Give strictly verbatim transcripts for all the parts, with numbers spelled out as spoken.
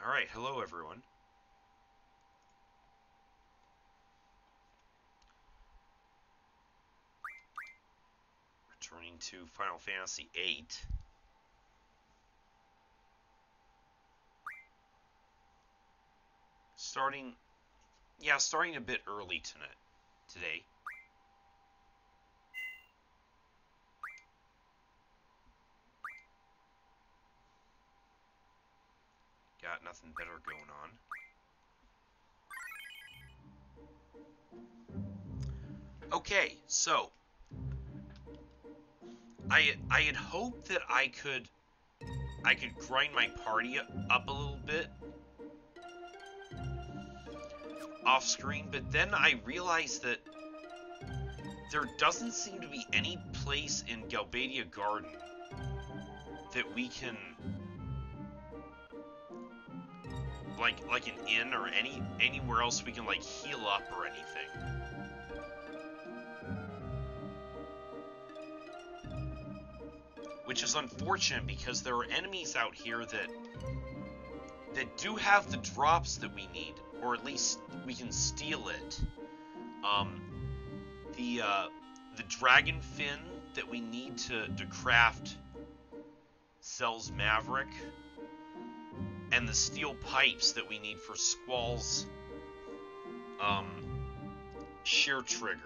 Alright, hello everyone. Returning to Final Fantasy eight. Starting, yeah, starting a bit early tonight, today. Got nothing better going on. Okay, so I I had hoped that I could I could grind my party up a little bit off screen, but then I realized that there doesn't seem to be any place in Galbadia Garden that we can like like an inn or any anywhere else we can like heal up or anything. Which is unfortunate because there are enemies out here that that do have the drops that we need, or at least we can steal it. Um, the uh, the dragon fin that we need to to craft sells Maverick, and the steel pipes that we need for Squall's um, shear trigger.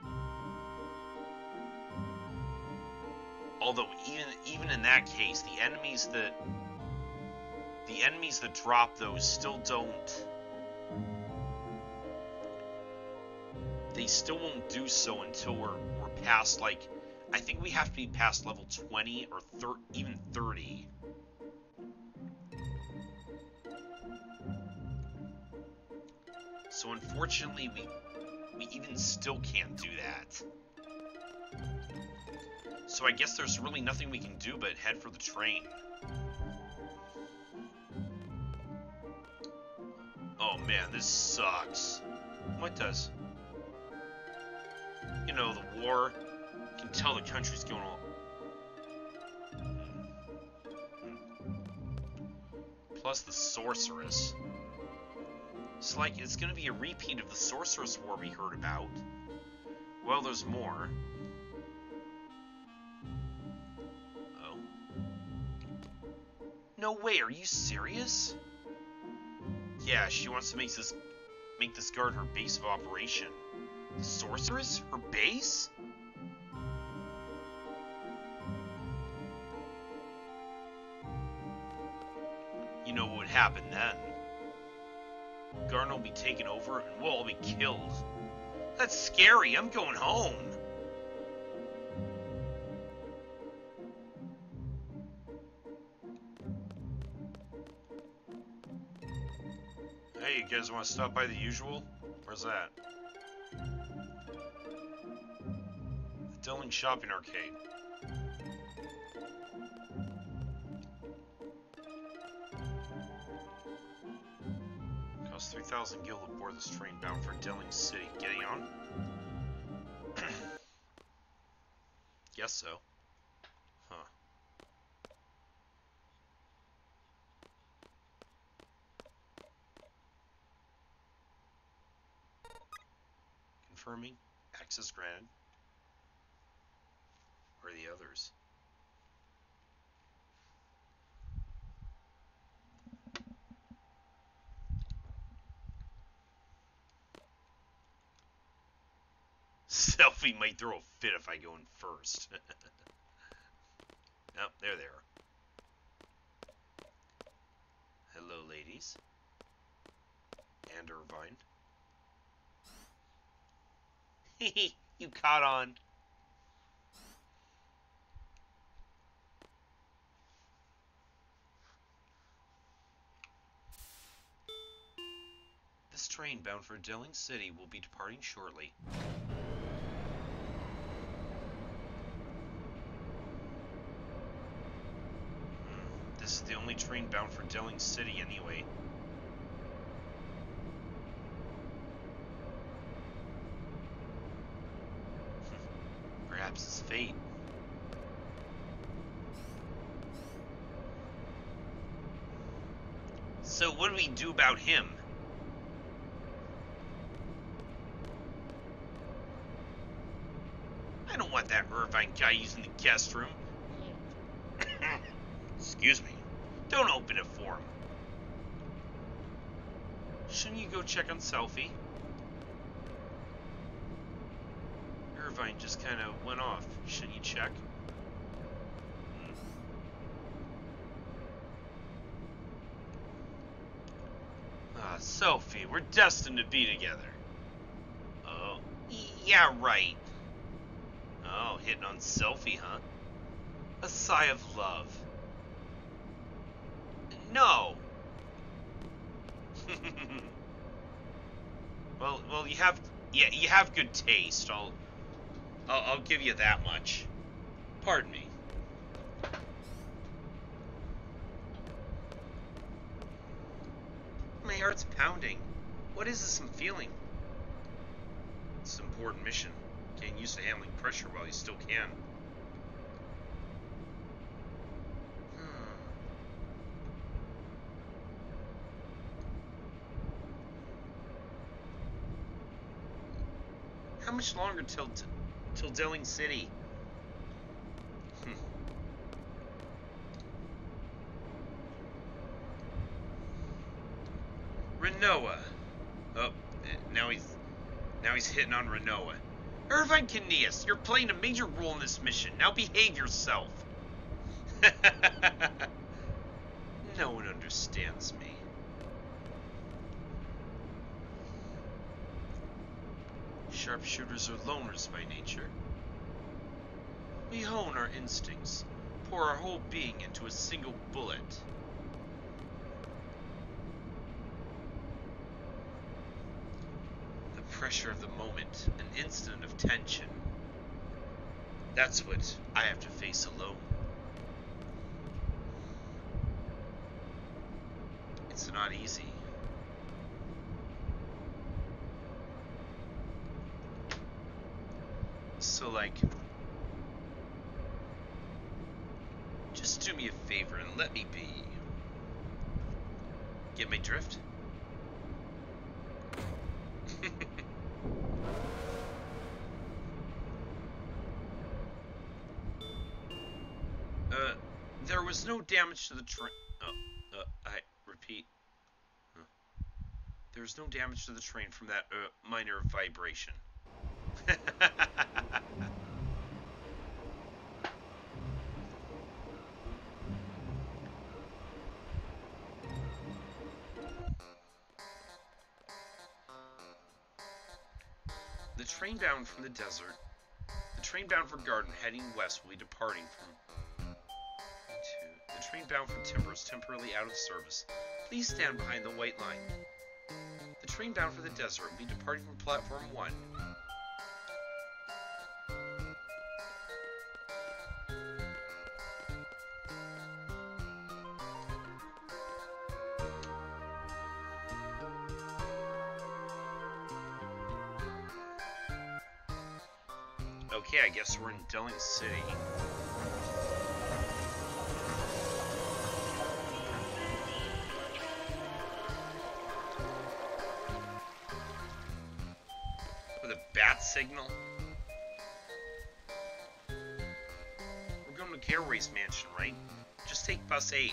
Although even even in that case, the enemies that the enemies that drop those still don't. They still won't do so until we're we're past, like, I think we have to be past level twenty or thir even thirty. So unfortunately, we we even still can't do that. So I guess there's really nothing we can do but head for the train. Oh man, this sucks. What does? You know, the war. You can tell the country's going on. Plus the sorceress. It's like it's gonna be a repeat of the sorceress war we heard about. Well, there's more. Oh. No way, are you serious? Yeah, she wants to make this make this guard her base of operation. The sorceress? Her base? You know what would happen then? Garden will be taken over and we'll all be killed. That's scary. I'm going home. Hey, you guys want to stop by the usual? Where's that? The Delling Shopping Arcade. Costs three thousand gil to board this train bound for Delling City. Getting on? Guess so. Huh. Confirming. Access granted. Where are the others? Selfie might throw a fit if I go in first. Oh, there they are. Hello, ladies. And Irvine. Hehe, you caught on. This train bound for Delling City will be departing shortly. Hmm, this is the only train bound for Delling City anyway. Perhaps it's fate. So what do we do about him? I don't want that Irvine guy using the guest room. Excuse me. Don't open it for him. Shouldn't you go check on Selphie? Irvine just kind of went off. Shouldn't you check? Hmm. Ah, Selphie, we're destined to be together. Oh, yeah, right. Oh, hitting on Selphie, huh? A sigh of love. No. well, well, you have, yeah, you have good taste. I'll, I'll, I'll give you that much. Pardon me. My heart's pounding. What is this I'm feeling? It's an important mission. Getting used to handling pressure while you still can. How much longer till till Delling City? Hmm. Rinoa. Oh, now he's now he's hitting on Rinoa. Irvine Canius, you're playing a major role in this mission. Now behave yourself. No one understands me. Sharpshooters are loners by nature. We hone our instincts, pour our whole being into a single bullet. The pressure of the moment, an instant of tension. That's what I have to face alone. It's not easy. So, like, just do me a favor and let me be. Get my drift? uh, there was no damage to the train. Oh, uh, I repeat. Huh. There was no damage to the train from that uh, minor vibration. The train bound from the desert, the train bound for Garden heading west will be departing from to, the train bound from Timber is temporarily out of service. Please stand behind the white line. The train bound for the desert will be departing from platform one. Okay, I guess we're in Delling City. With a bat signal? We're going to Caraway's mansion, right? Just take bus eight.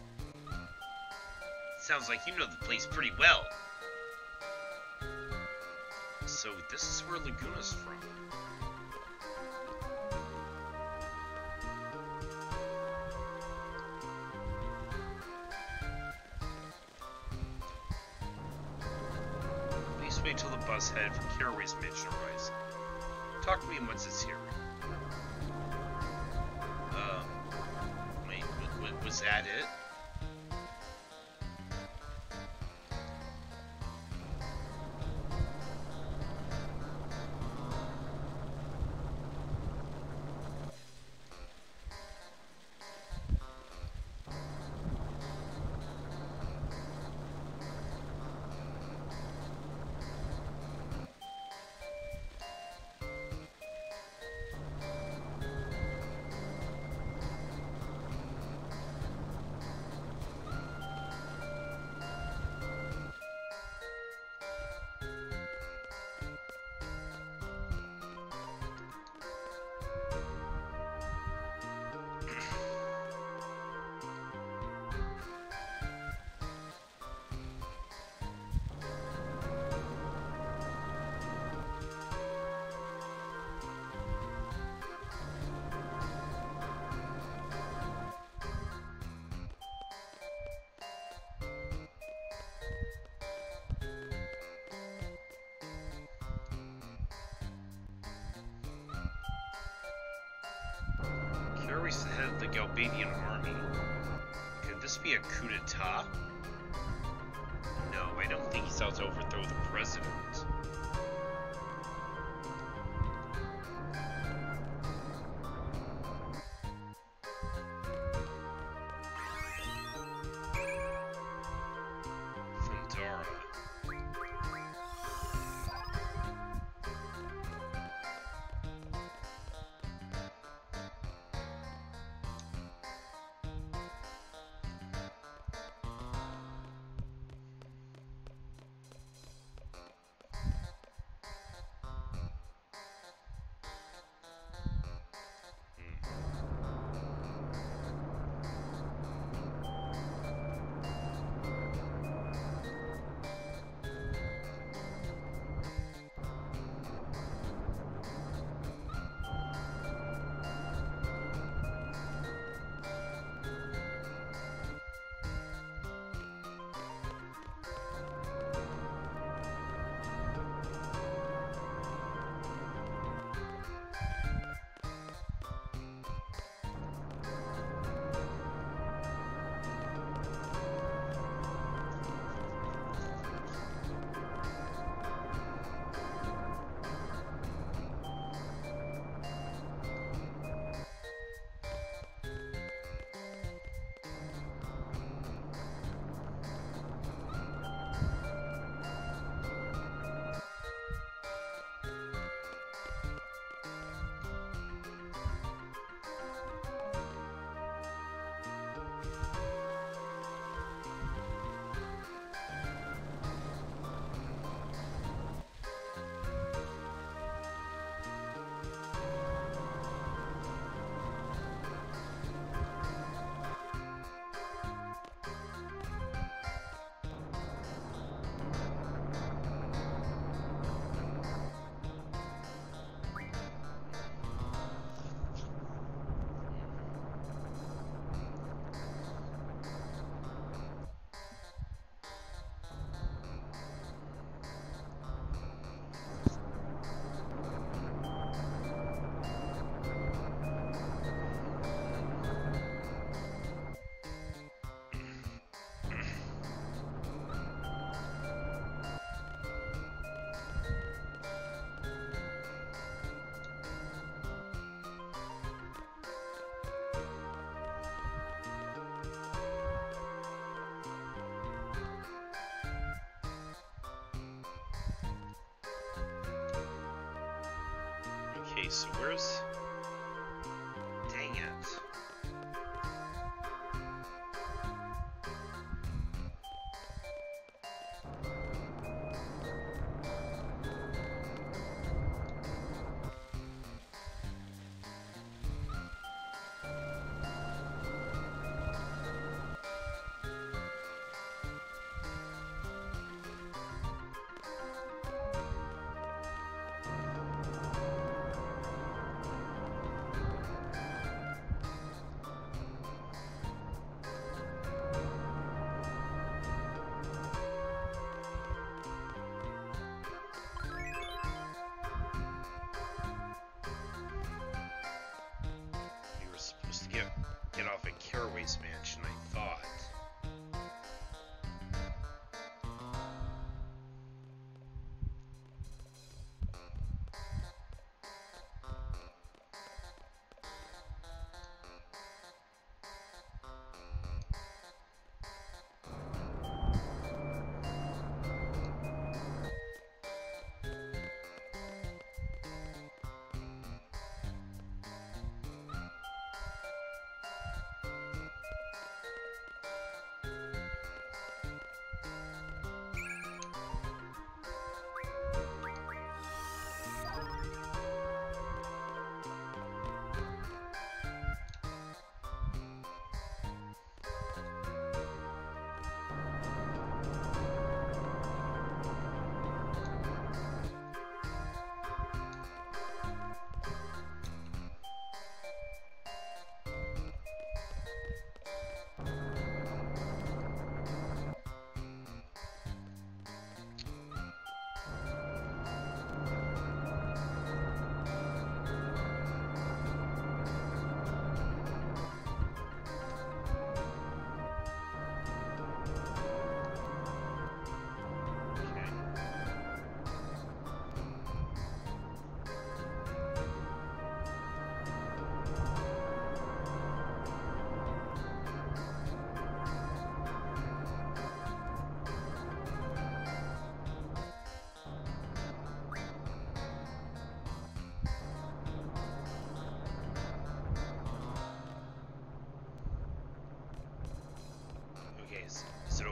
Sounds like you know the place pretty well. So this is where Laguna's from. Wait till the bus headed from Caraway's mansion arrives. Talk to me once it's here. Uh, wait, was that it? Faroese the head of the Galbadian army. Could this be a coup d'etat? No, I don't think he's out to overthrow the president. Okay, so where's... Dang it. Get, get off at Caraway's mansion, I thought.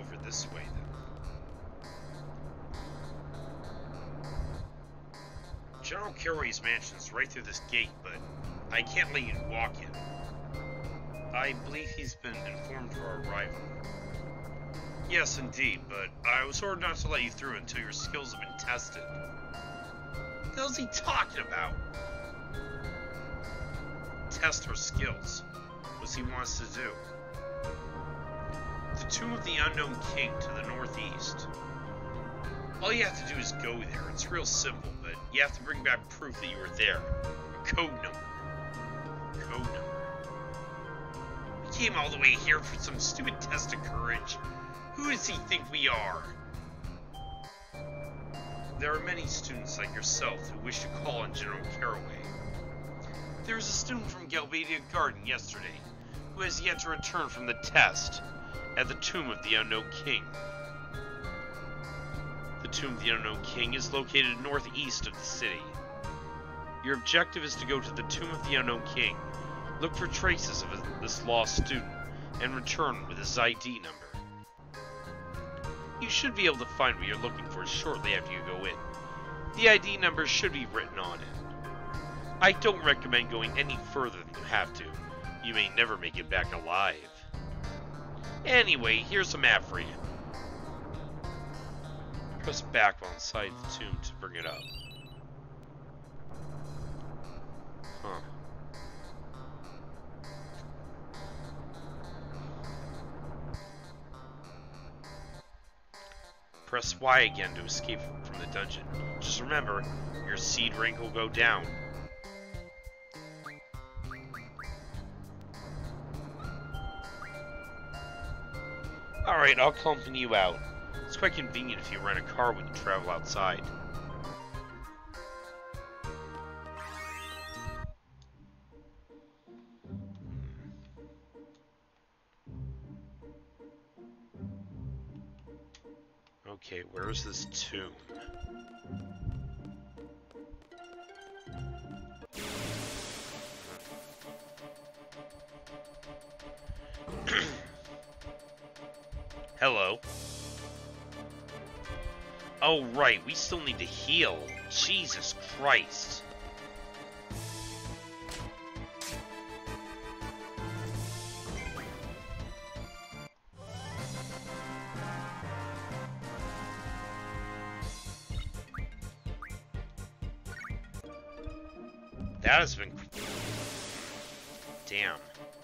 over this way, then. General Caraway's mansion is right through this gate, but I can't let you walk in. I believe he's been informed of our arrival. Yes, indeed, but I was ordered not to let you through until your skills have been tested. What the hell's he talking about? Test our skills. What's he wants to do? The Tomb of the Unknown King to the northeast. All you have to do is go there. It's real simple, but you have to bring back proof that you were there. A code number. Code number. We came all the way here for some stupid test of courage. Who does he think we are? There are many students like yourself who wish to call on General Caraway. There was a student from Galbadia Garden yesterday who has yet to return from the test at the Tomb of the Unknown King. The Tomb of the Unknown King is located northeast of the city. Your objective is to go to the Tomb of the Unknown King, look for traces of this lost student, and return with his I D number. You should be able to find what you're looking for shortly after you go in. The I D number should be written on it. I don't recommend going any further than you have to. You may never make it back alive. Anyway, here's a map for you. Press back while inside the tomb to bring it up. Huh. Press Y again to escape from the dungeon. Just remember, your seed rank will go down. Alright, I'll accompany you out. It's quite convenient if you rent a car when you travel outside. Okay, where's this tomb? Hello. Oh, right, we still need to heal. Jesus Christ. That has been... Damn.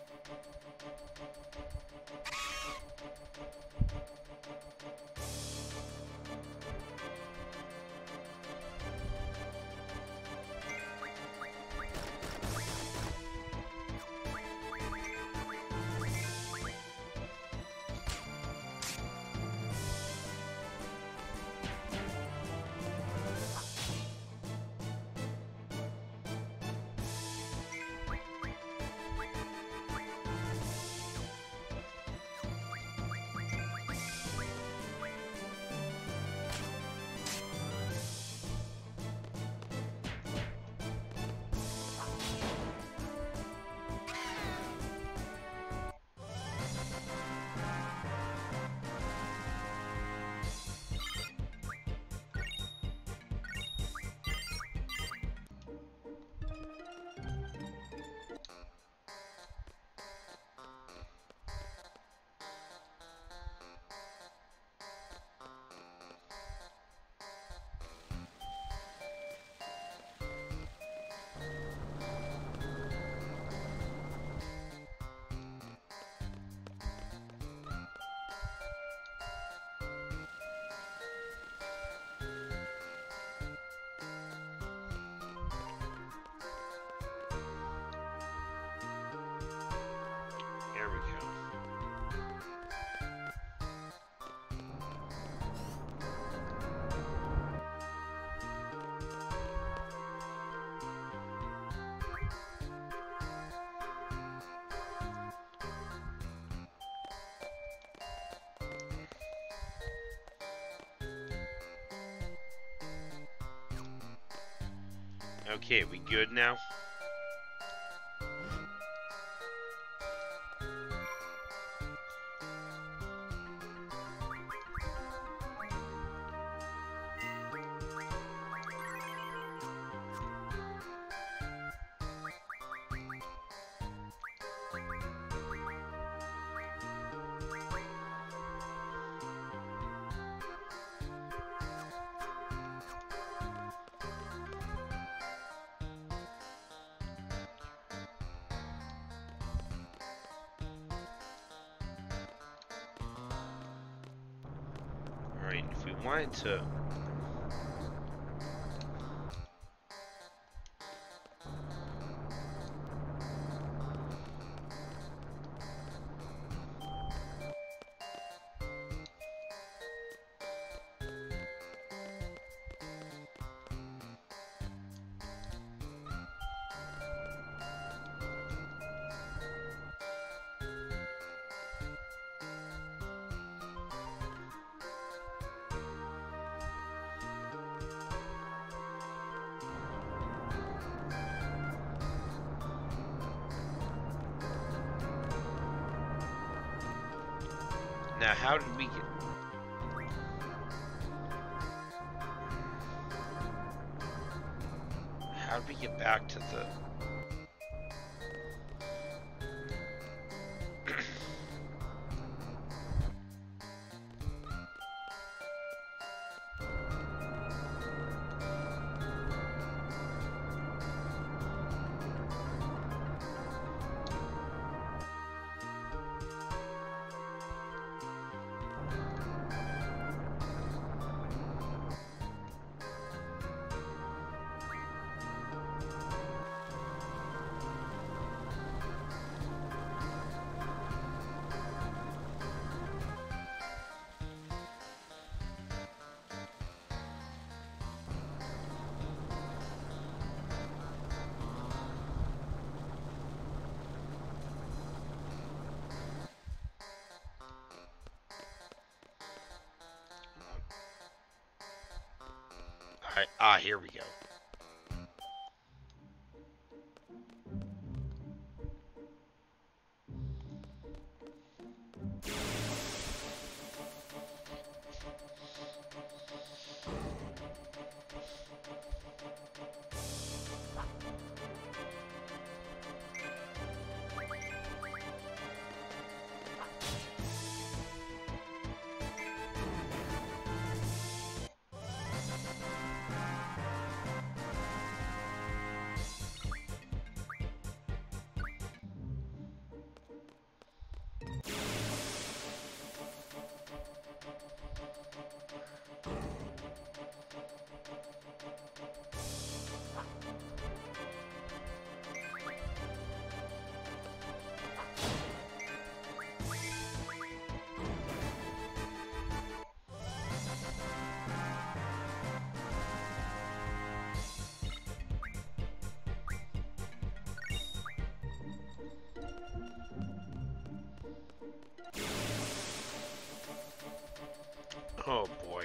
There we go. Okay, we good now? Alright, if we wanted to... Now, how did we get... How did we get back to the... Alright, ah, here we go. Oh boy.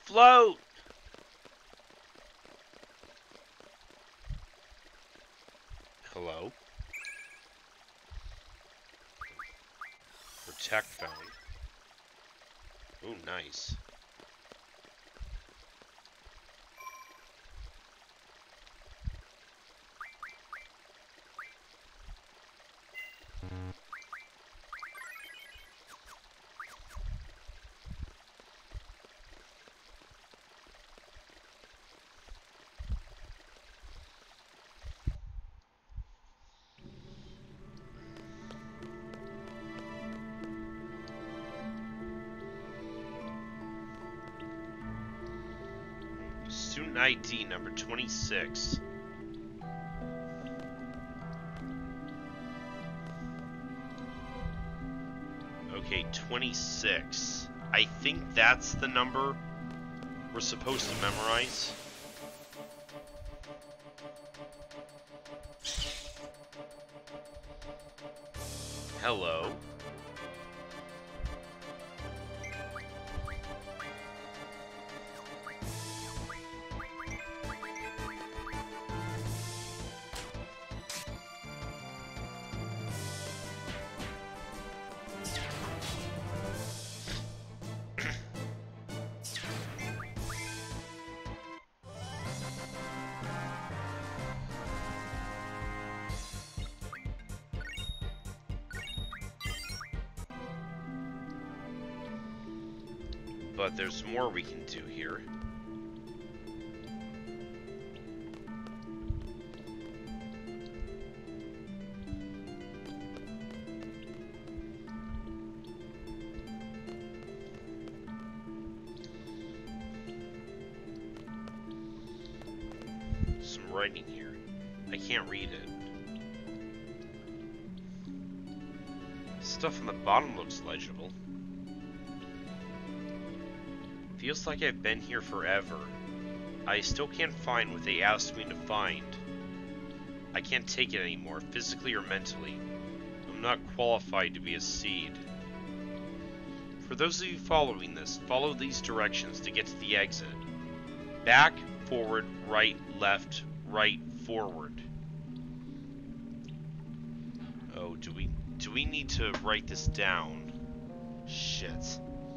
float! Hello? Protect found. Ooh, nice. Student I D number twenty-six. Okay, twenty-six. I think that's the number we're supposed to memorize. Hello. But there's more we can do here. Some writing here. I can't read it. Stuff on the bottom looks legible. Feels like I've been here forever. I still can't find what they asked me to find. I can't take it anymore, physically or mentally. I'm not qualified to be a seed. For those of you following this, follow these directions to get to the exit. Back, forward, right, left, right, forward. Oh, do we do we need to write this down? Shit.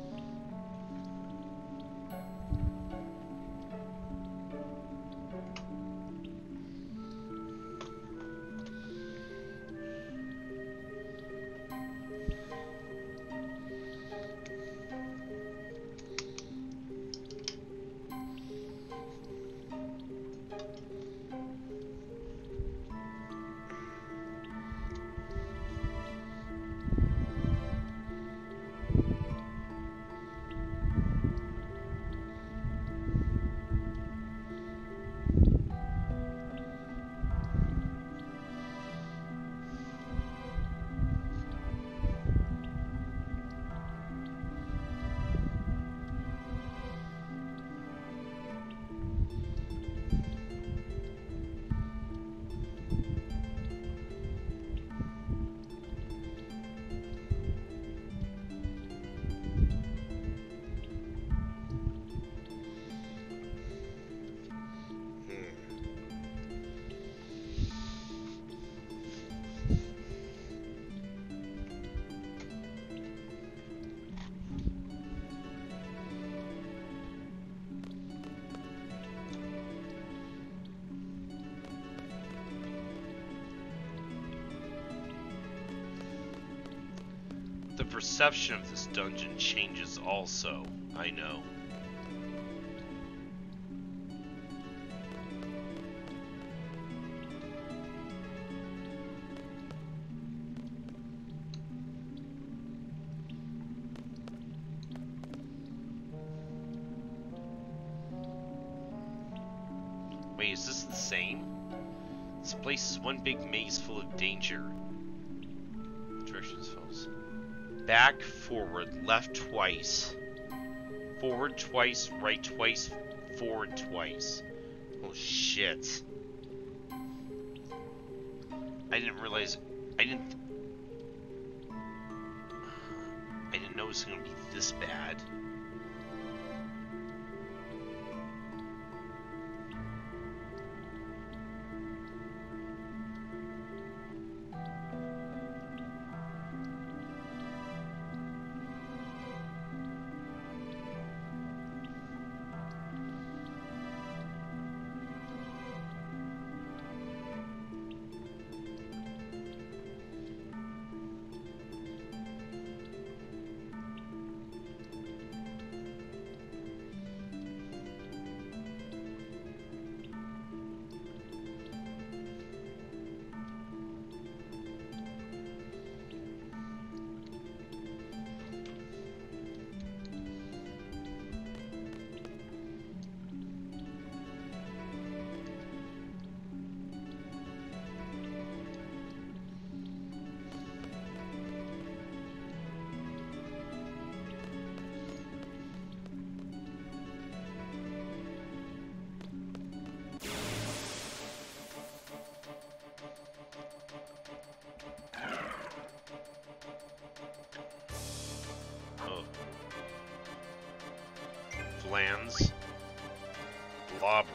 The perception of this dungeon changes also, I know. Wait, is this the same? This place is one big maze full of danger. Directions false. Back, forward, left twice. Forward twice, right twice, forward twice. Oh shit. I didn't realize, I didn't, I didn't know it was gonna be this bad. lands. Glabra.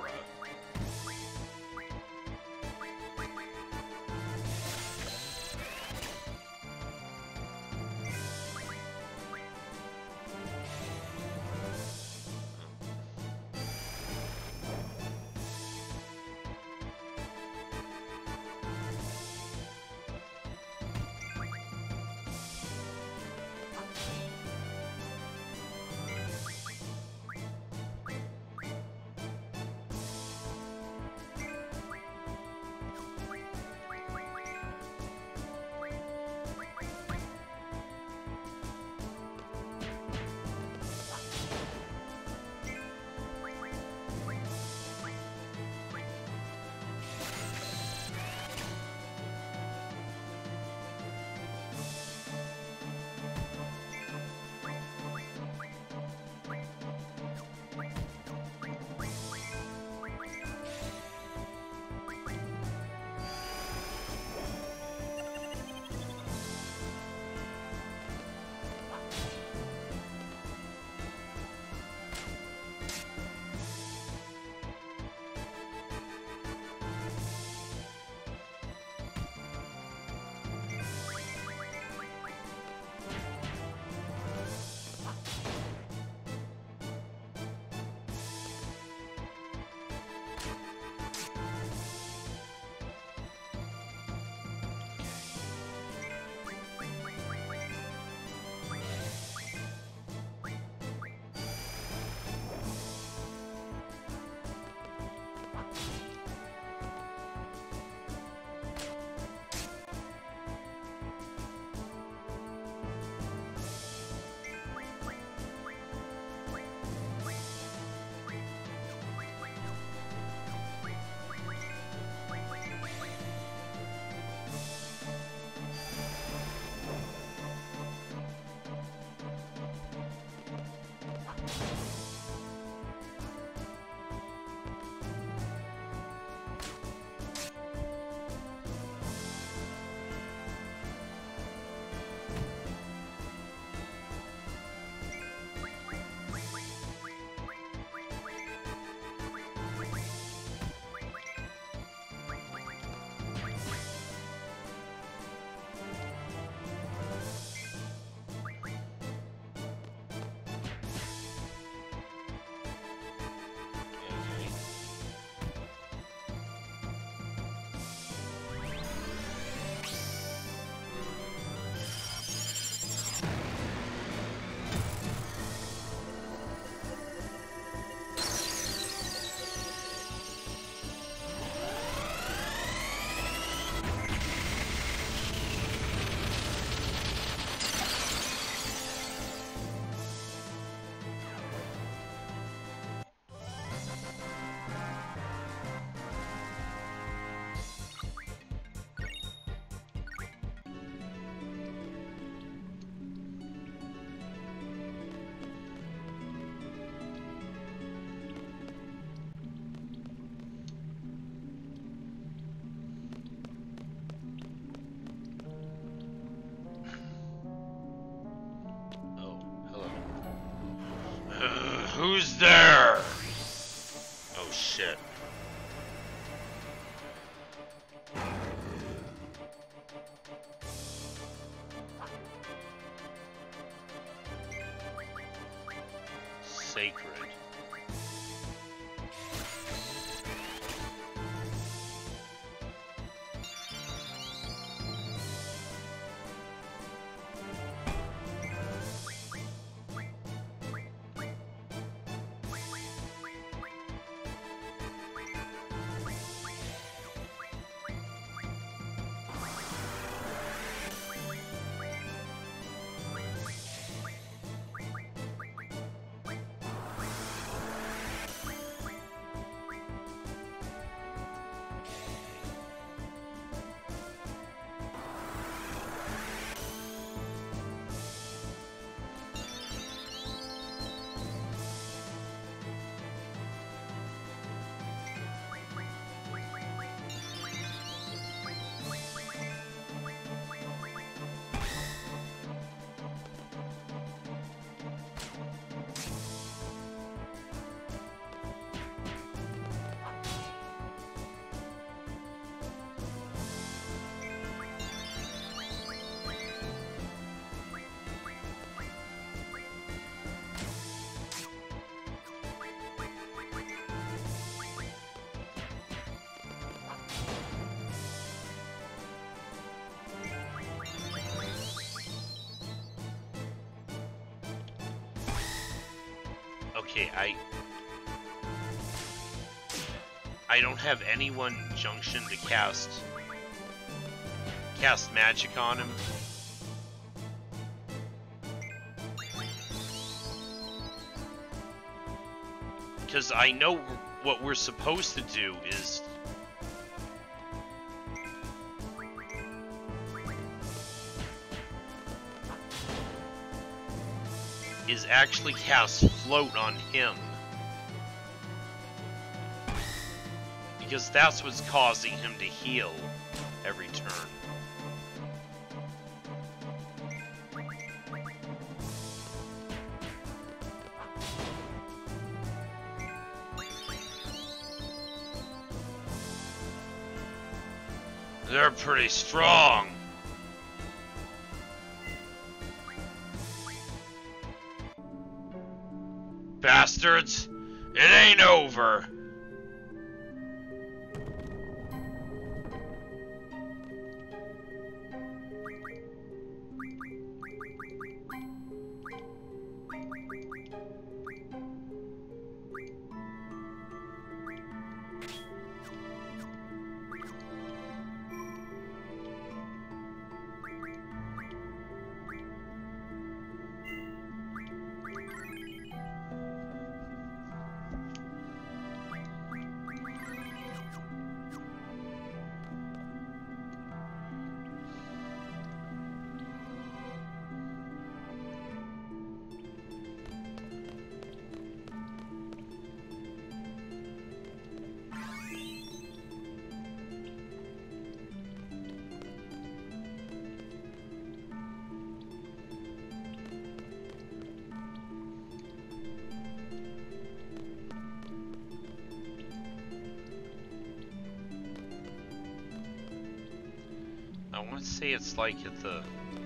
Who's there? Oh shit. Sacred. Okay, I... I don't have anyone junction to cast... cast magic on him. Because I know what we're supposed to do is... is actually cast float on him. Because that's what's causing him to heal every turn. They're pretty strong. Bastards, it ain't over. I want to say it's like at the...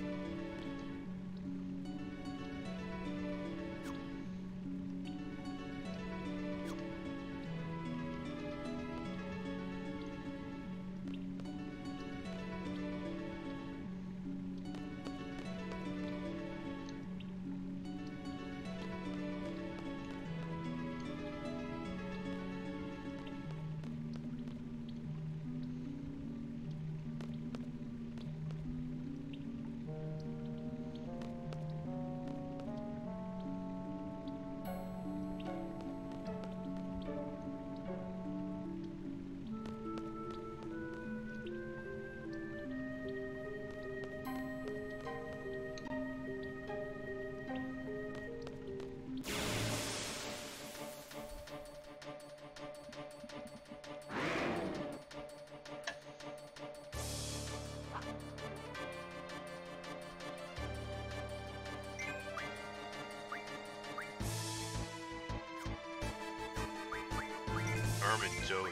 Armandodo.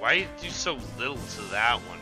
Why do so little to that one?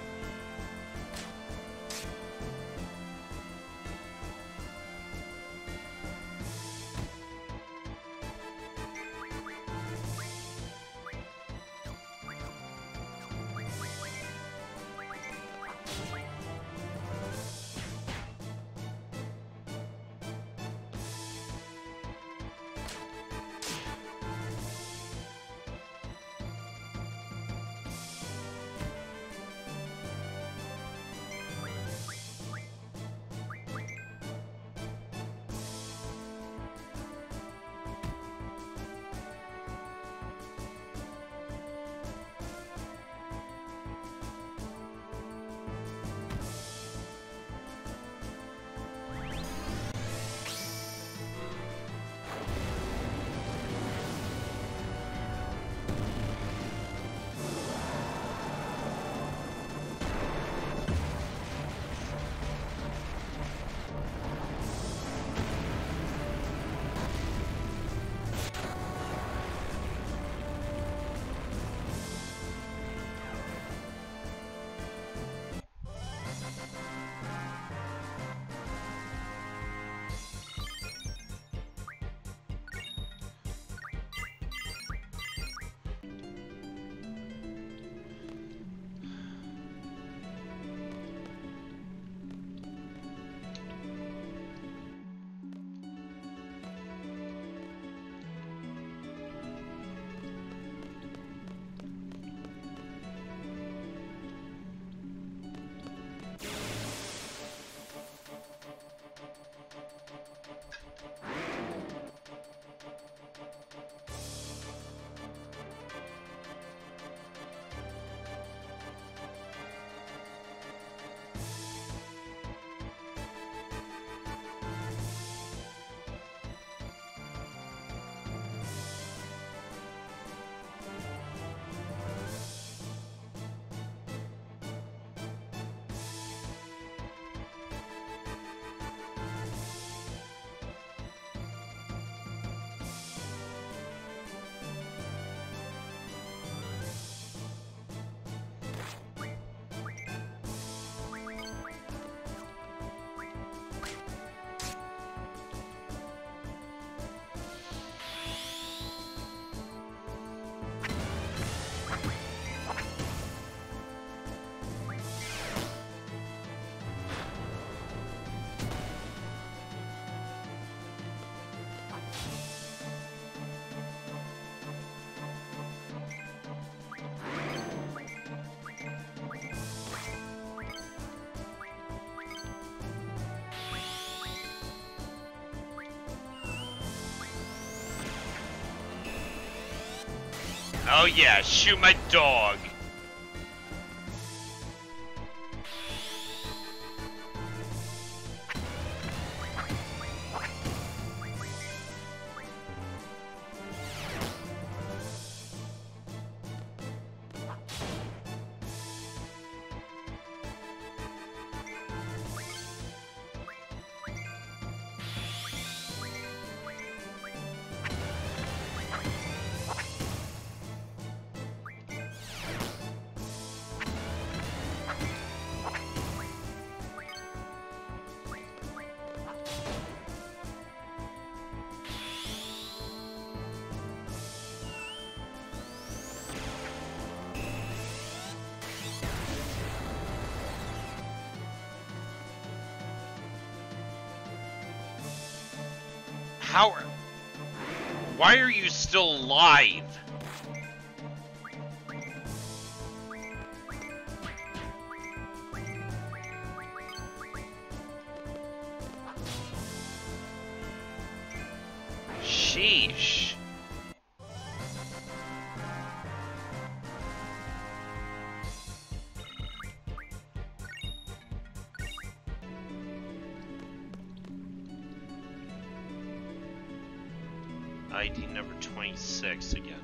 Oh yeah, shoot my dog. How are... Why are you still alive? Sheesh. I D number twenty-six again.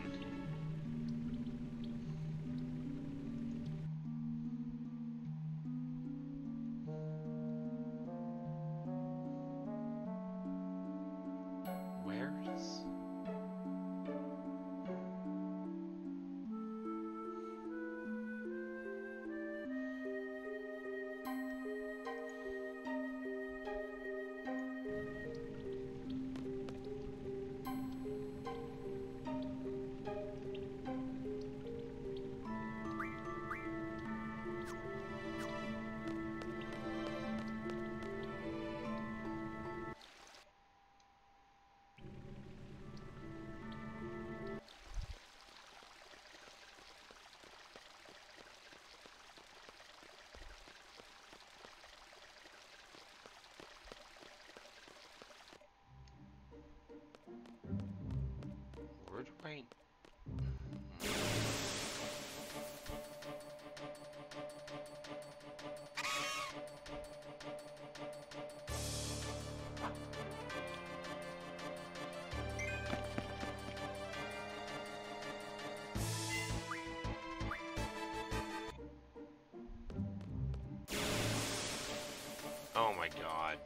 Where's... my god.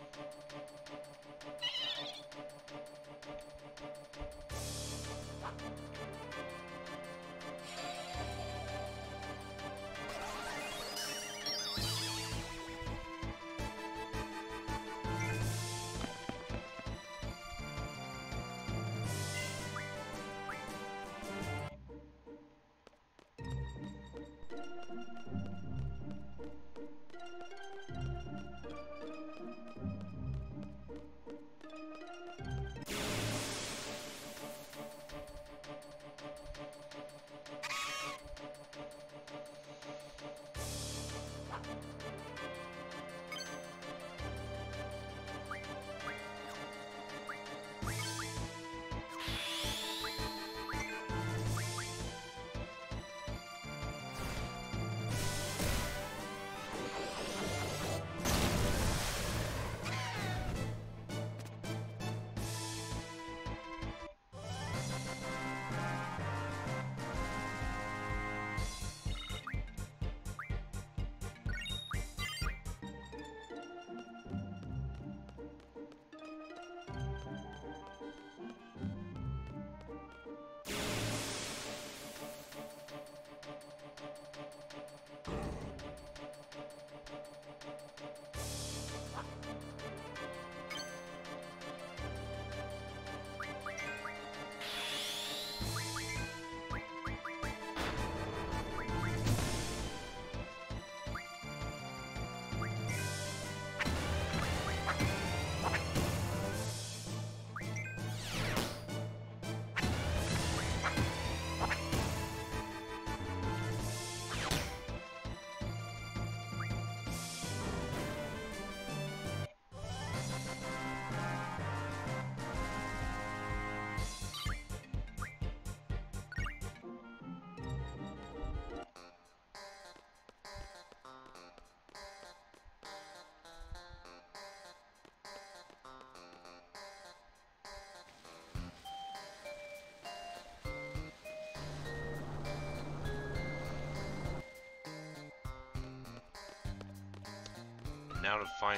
Now to find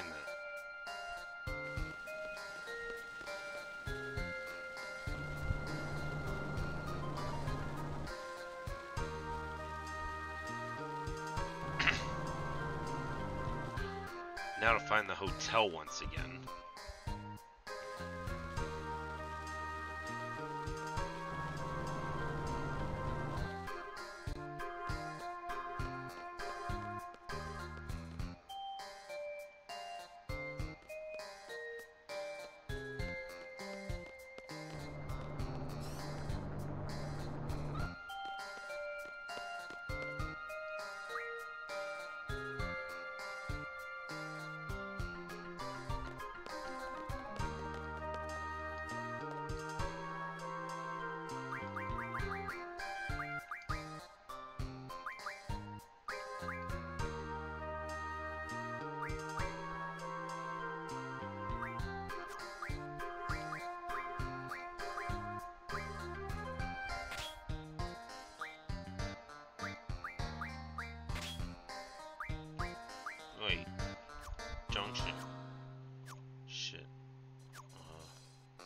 that. Now to find the hotel once again. Wait. Junction. Shit. Uh.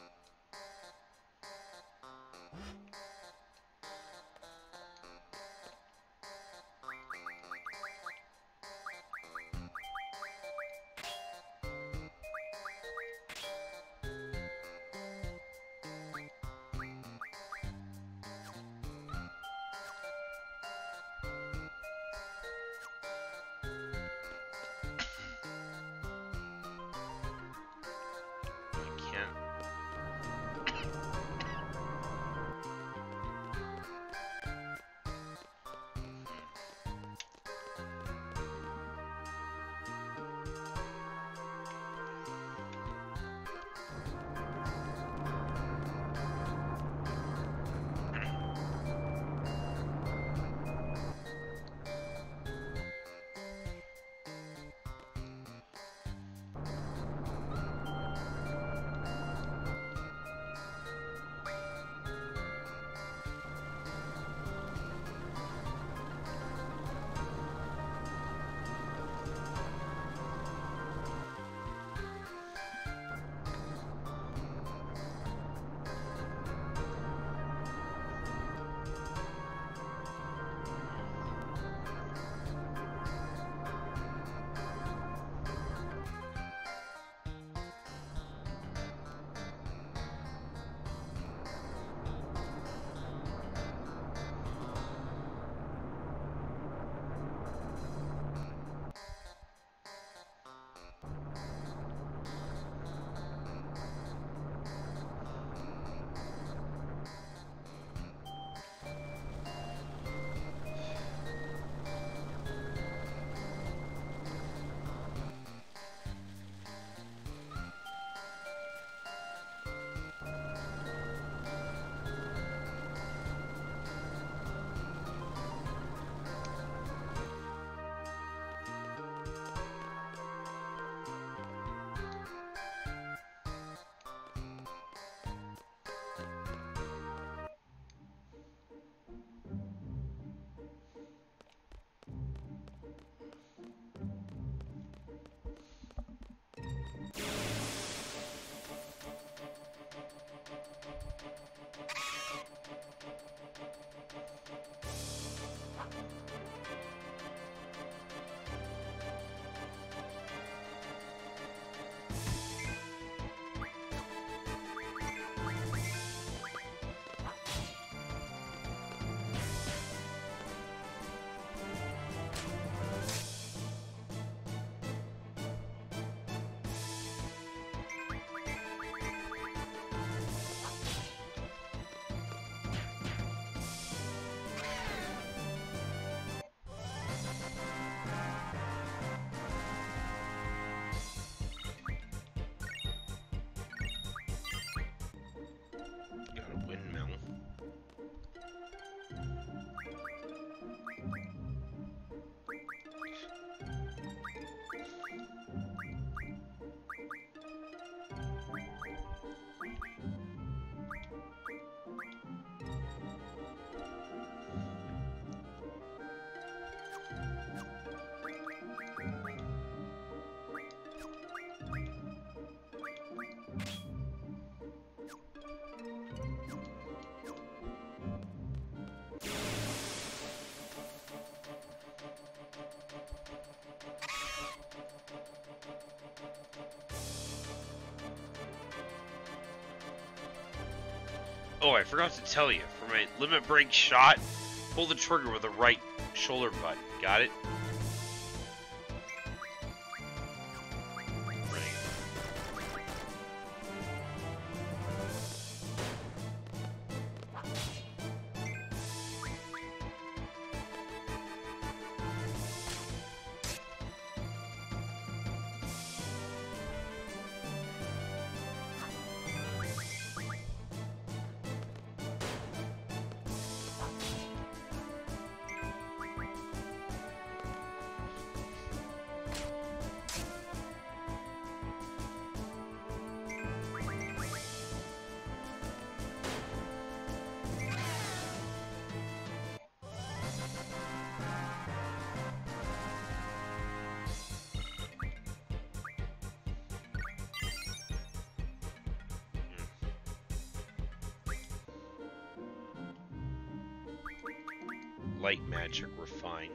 Oh, I forgot to tell you. For my limit break shot, pull the trigger with the right shoulder button. Got it? Light magic, we're fine.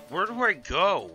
Where do I go?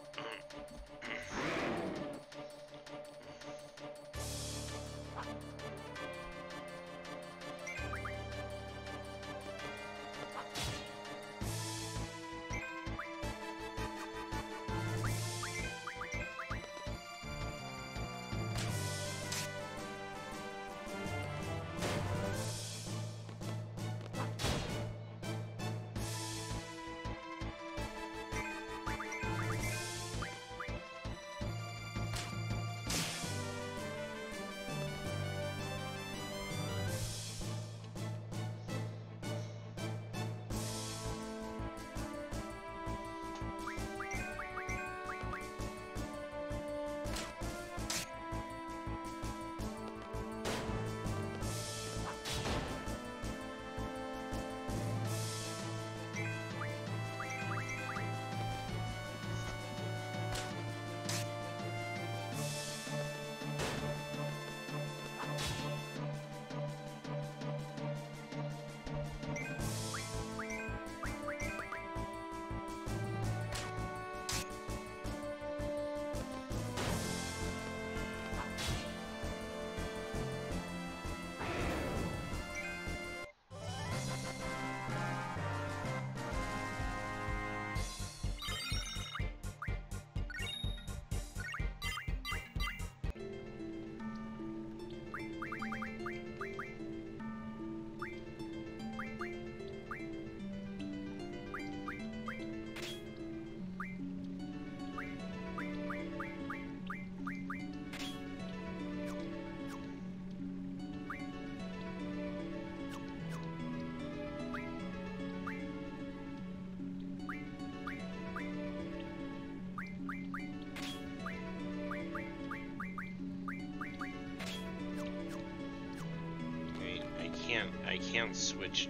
I can't switch.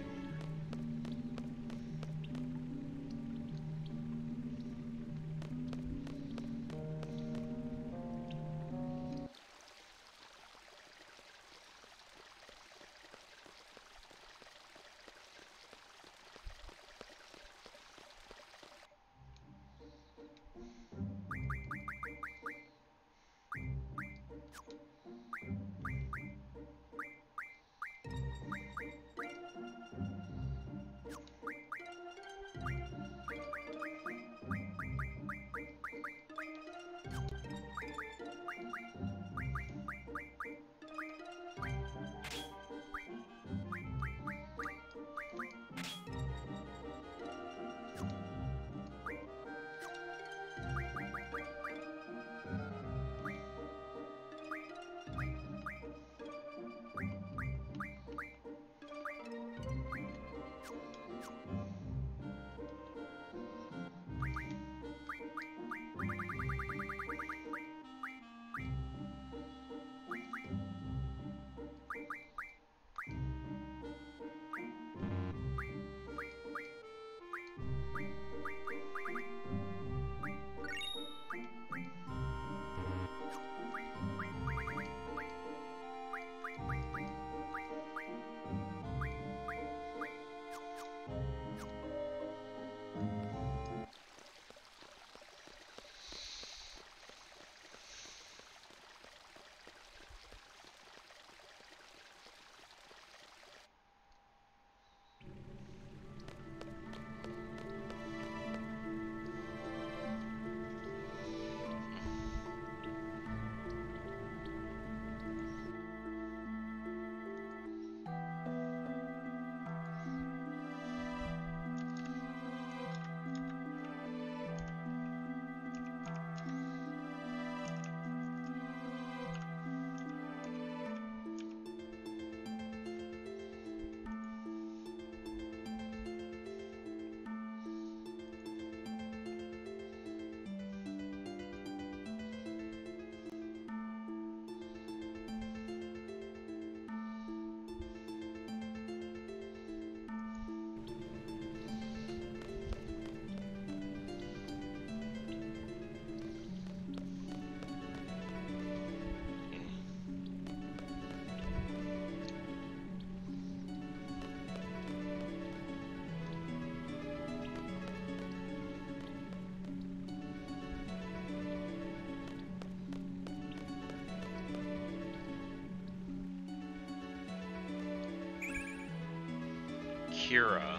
Kira.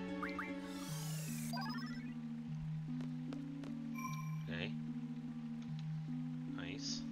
Okay. Nice.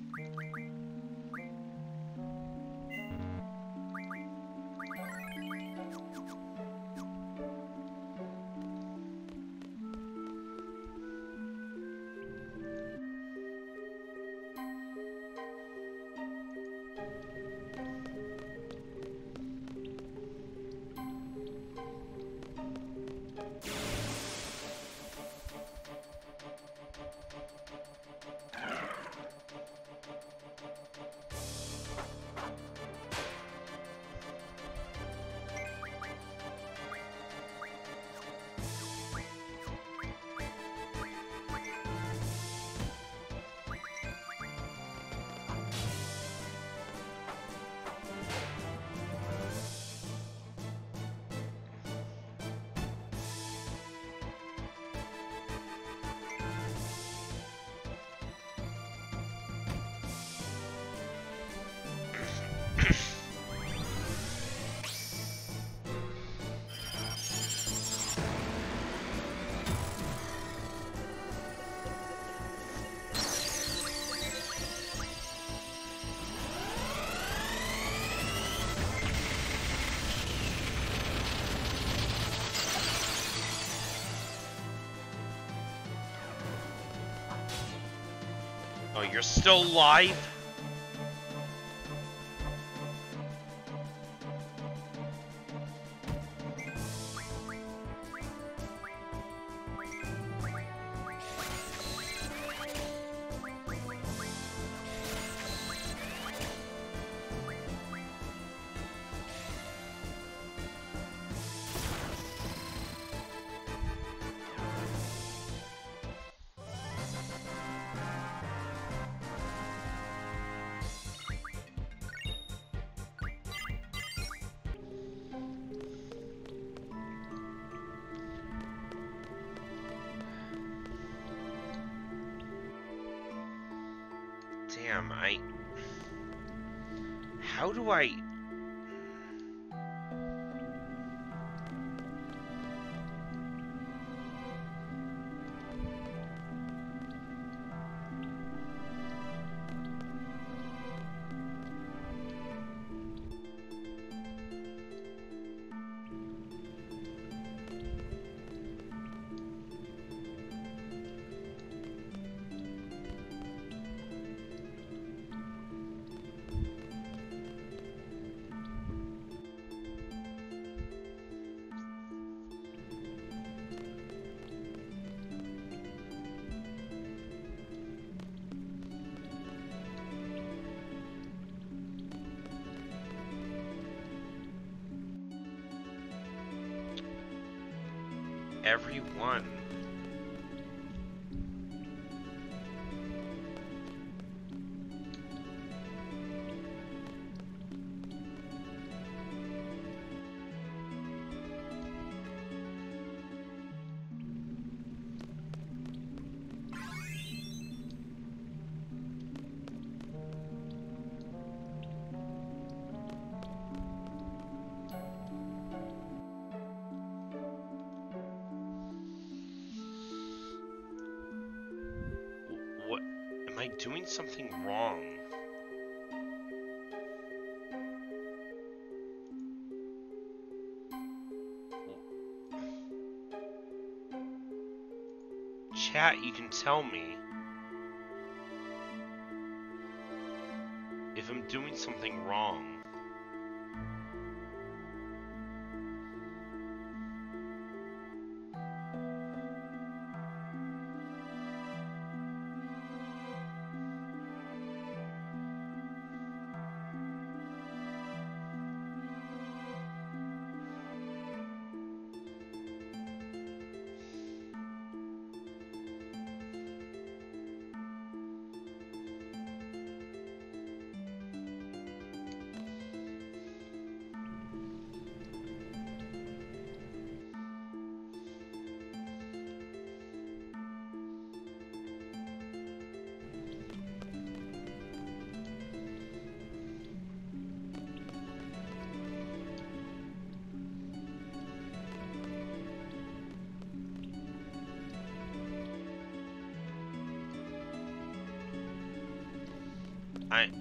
Oh, you're still alive? Damn, I... How do I... Everyone. What? Am I doing something wrong? Chat, you can tell me if I'm doing something wrong. I...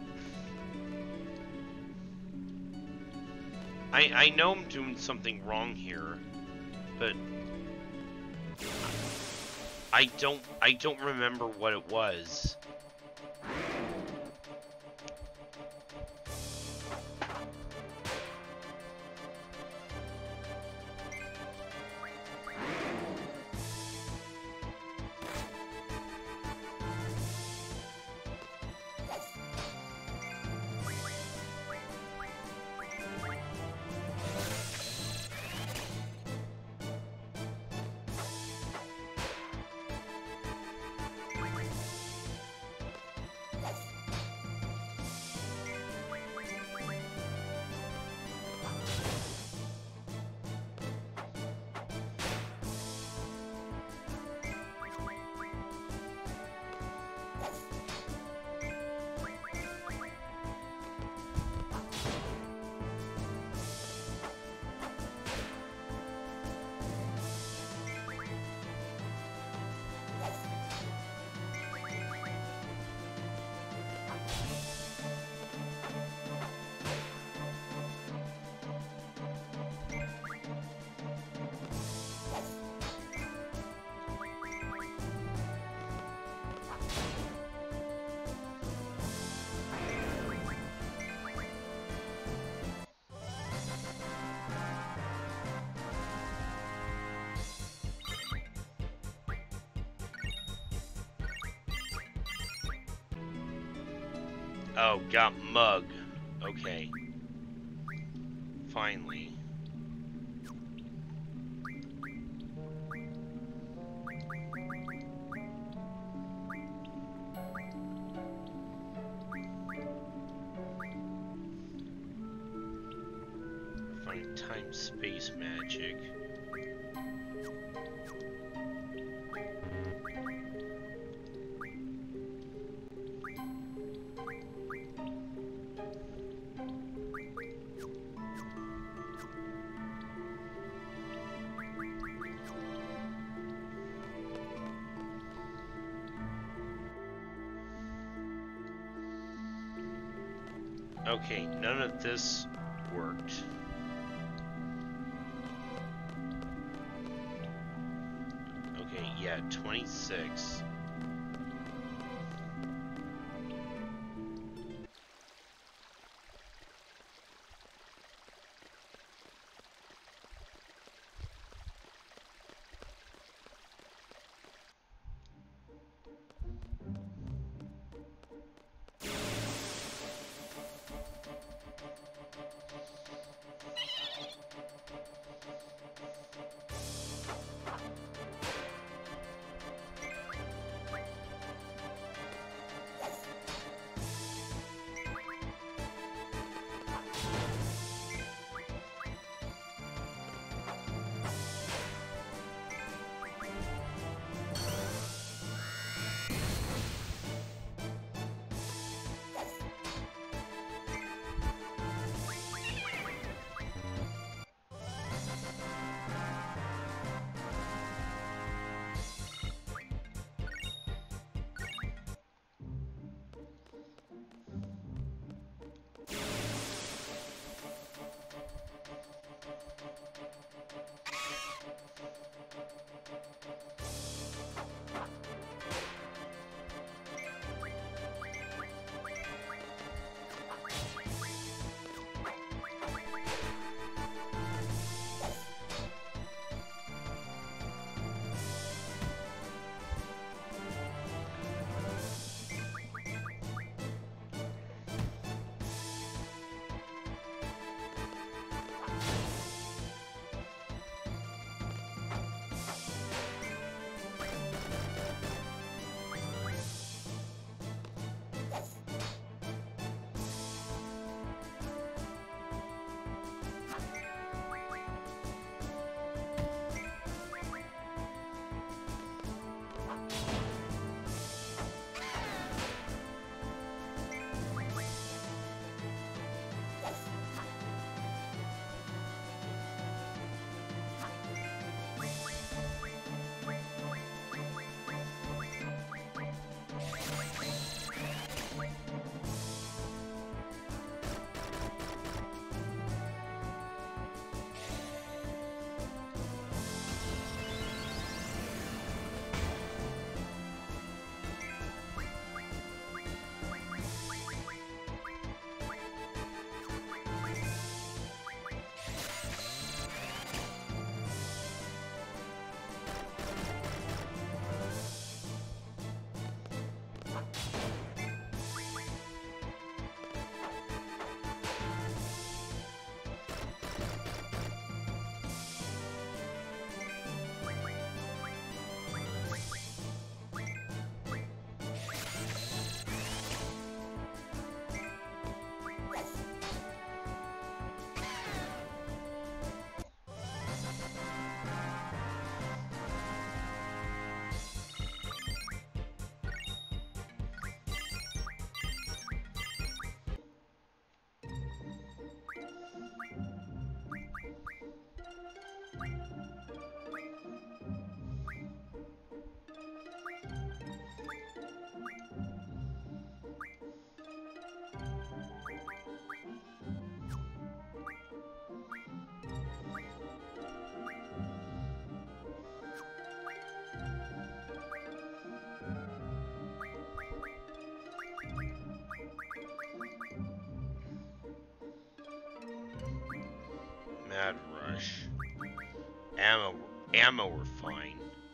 I, I know I'm doing something wrong here, but... I don't, I don't remember what it was. Oh, got mug. Okay. Finally. Find time-space magic. Okay, none of this worked. Okay, yeah, twenty-six. ammo, ammo were fine.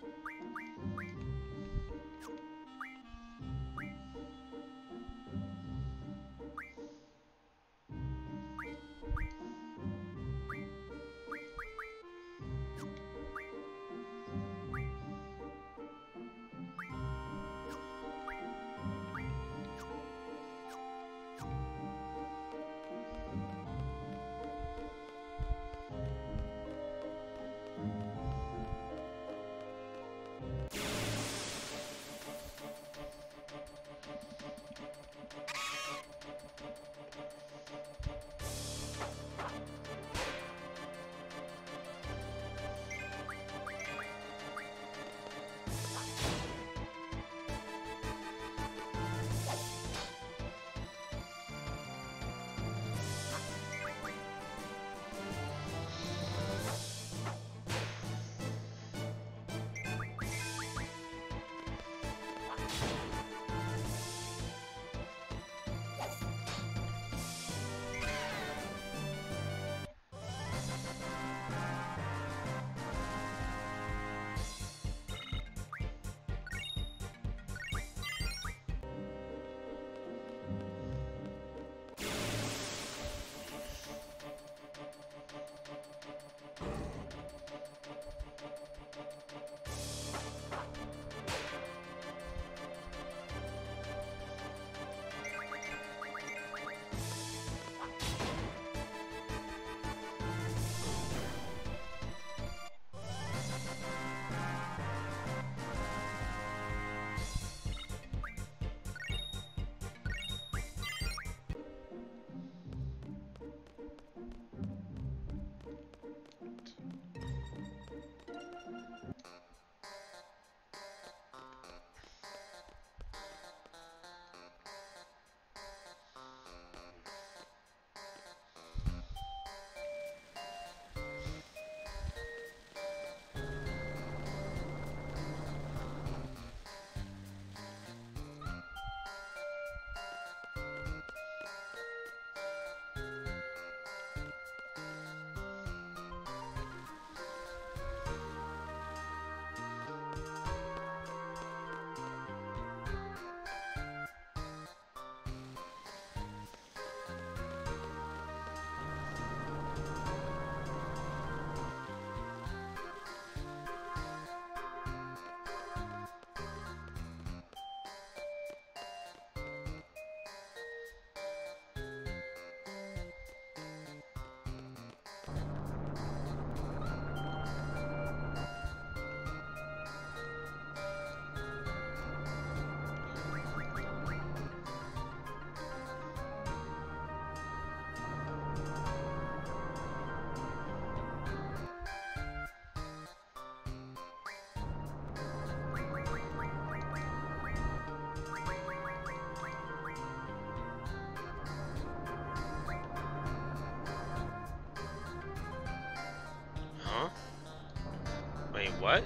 Wait, what?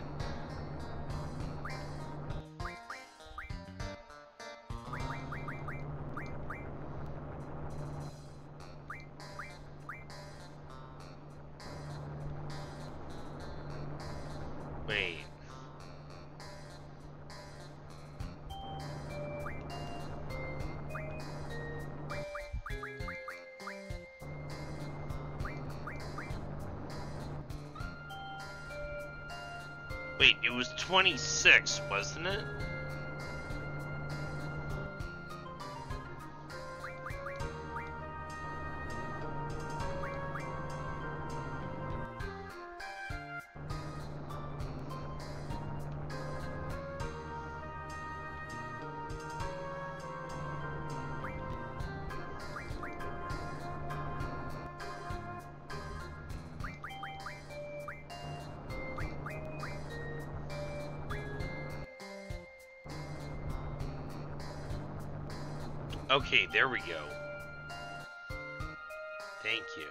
Wait. Wait, it was twenty-six, wasn't it? Okay, there we go. Thank you.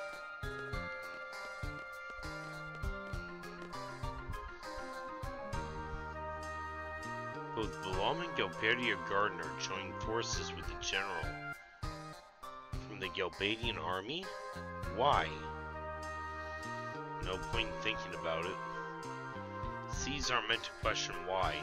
Both Balam and Galbadia Gardner joined forces with the general from the Galbadian army? Why? No point in thinking about it. C's aren't meant to question why.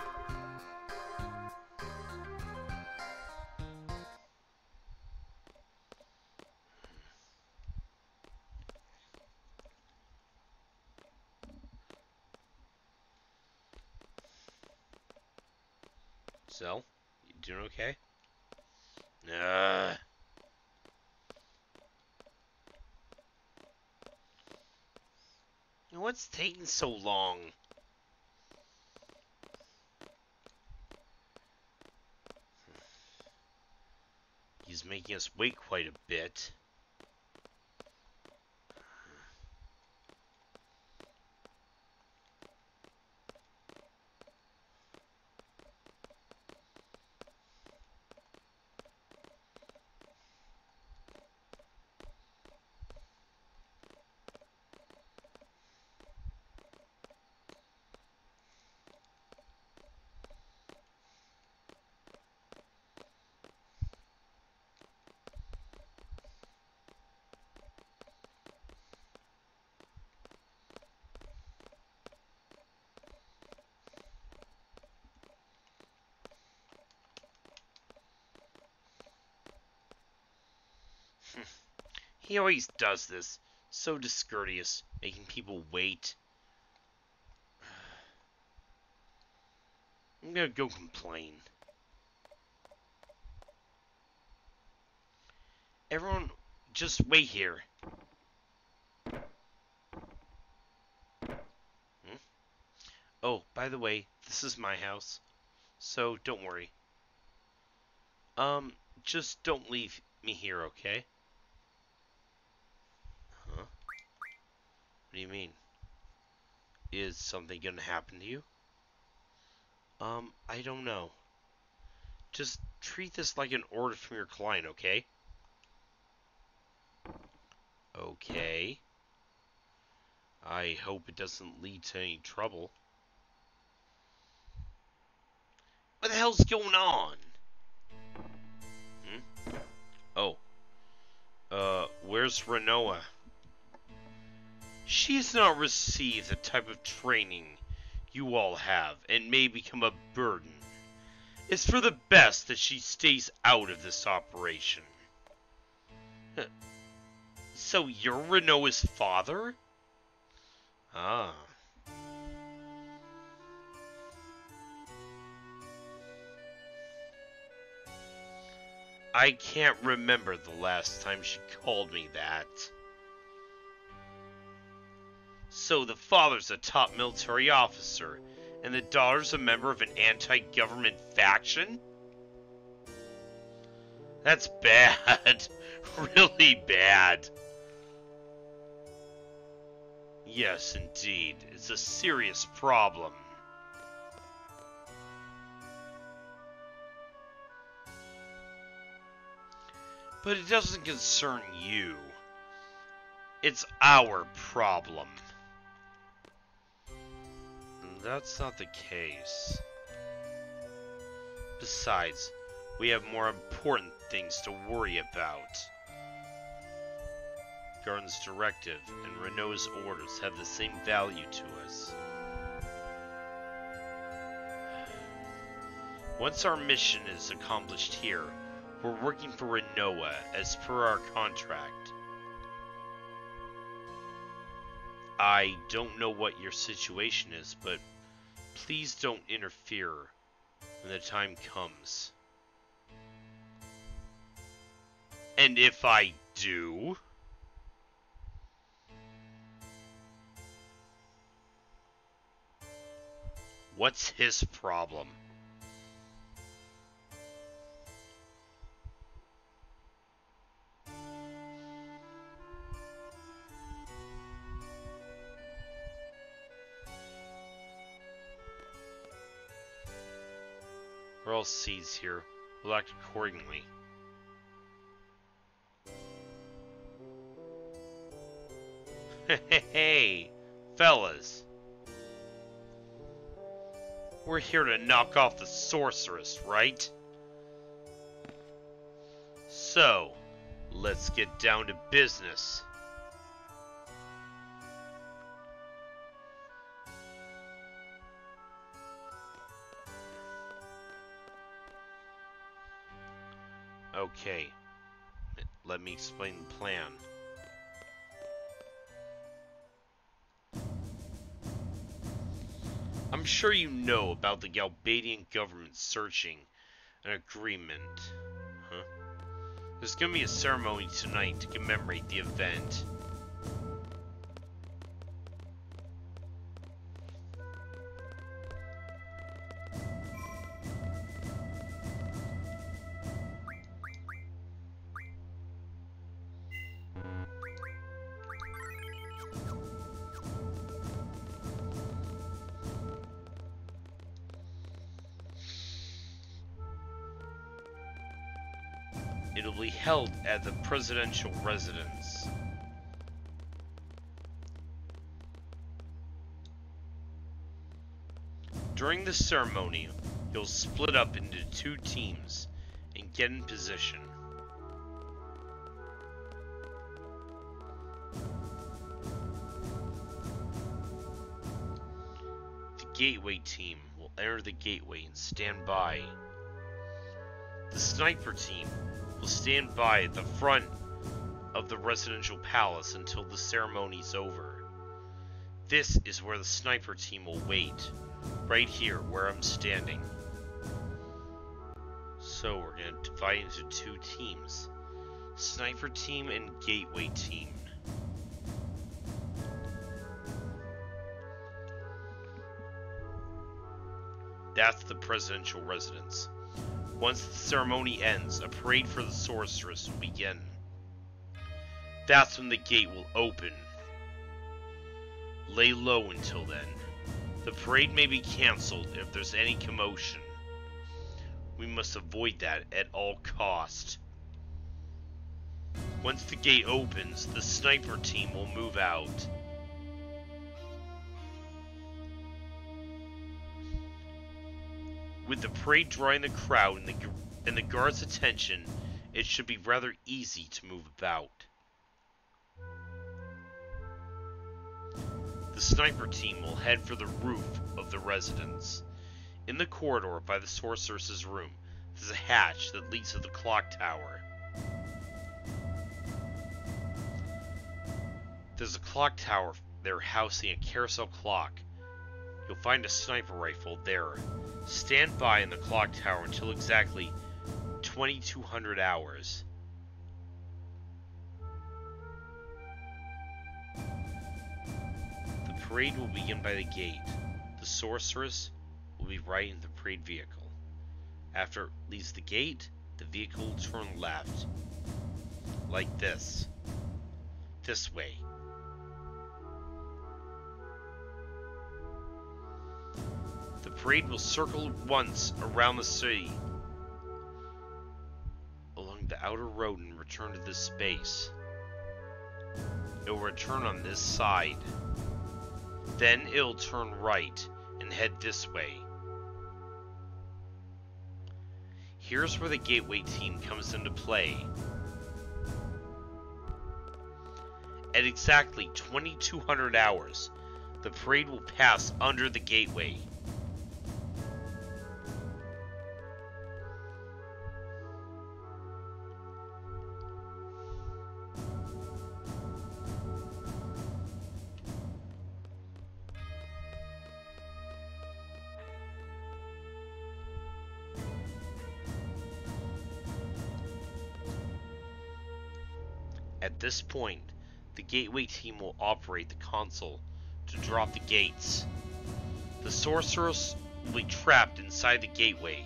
So, you doing okay? Uh. What's taking so long? He's making us wait quite a bit. He always does this. So discourteous, making people wait. I'm gonna go complain. Everyone, just wait here. Hmm? Oh, by the way, this is my house, so don't worry. Um, just don't leave me here, okay? Huh? What do you mean? Is something gonna happen to you? Um, I don't know. Just treat this like an order from your client, okay? Okay. I hope it doesn't lead to any trouble. What the hell's going on? Hmm? Oh. Uh, where's Rinoa? She's not received the type of training you all have and may become a burden. It's for the best that she stays out of this operation. So you're Rinoa's father? Ah. I can't remember the last time she called me that. So the father's a top military officer, and the daughter's a member of an anti-government faction? That's bad. Really bad. Yes, indeed. It's a serious problem. But it doesn't concern you. It's our problem. That's not the case. Besides, we have more important things to worry about. Garden's directive and Renault's orders have the same value to us. Once our mission is accomplished here, we're working for Rinoa as per our contract. I don't know what your situation is, but please don't interfere when the time comes. And if I do... what's his problem? We're all seeds here. We'll act accordingly. Hey, hey, fellas. We're here to knock off the sorceress, right? So, let's get down to business. Okay. Let me explain the plan. I'm sure you know about the Galbadian government searching an agreement. Huh? There's gonna be a ceremony tonight to commemorate the event. It'll be held at the presidential residence. During the ceremony, you'll split up into two teams and get in position. The gateway team will enter the gateway and stand by. The sniper team will stand by at the front of the residential palace until the ceremony's over. This is where the sniper team will wait, right here where I'm standing. So we're going to divide into two teams, sniper team and gateway team. That's the presidential residence. Once the ceremony ends, a parade for the sorceress will begin. That's when the gate will open. Lay low until then. The parade may be cancelled if there's any commotion. We must avoid that at all cost. Once the gate opens, the sniper team will move out. With the parade drawing the crowd and the, and the guards' attention, it should be rather easy to move about. The sniper team will head for the roof of the residence. In the corridor by the sorceress's room, there's a hatch that leads to the clock tower. There's a clock tower there housing a carousel clock. You'll find a sniper rifle there. Stand by in the clock tower until exactly twenty-two hundred hours. The parade will begin by the gate. The sorceress will be riding the parade vehicle. After it leaves the gate, the vehicle will turn left. Like this. This way. The parade will circle once around the city, along the outer road and return to this space. It will return on this side. Then it'll turn right and head this way. Here's where the gateway team comes into play. At exactly twenty-two hundred hours, the parade will pass under the gateway. At this point, the gateway team will operate the console to drop the gates. The sorceress will be trapped inside the gateway.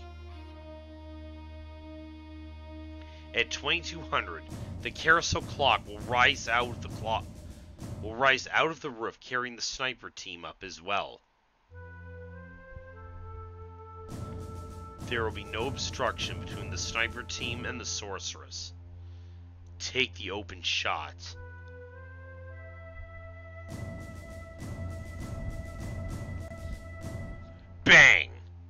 At twenty-two hundred, the carousel clock will rise out of the clock will rise out of the roof, carrying the sniper team up as well. There will be no obstruction between the sniper team and the sorceress. Take the open shot. Bang!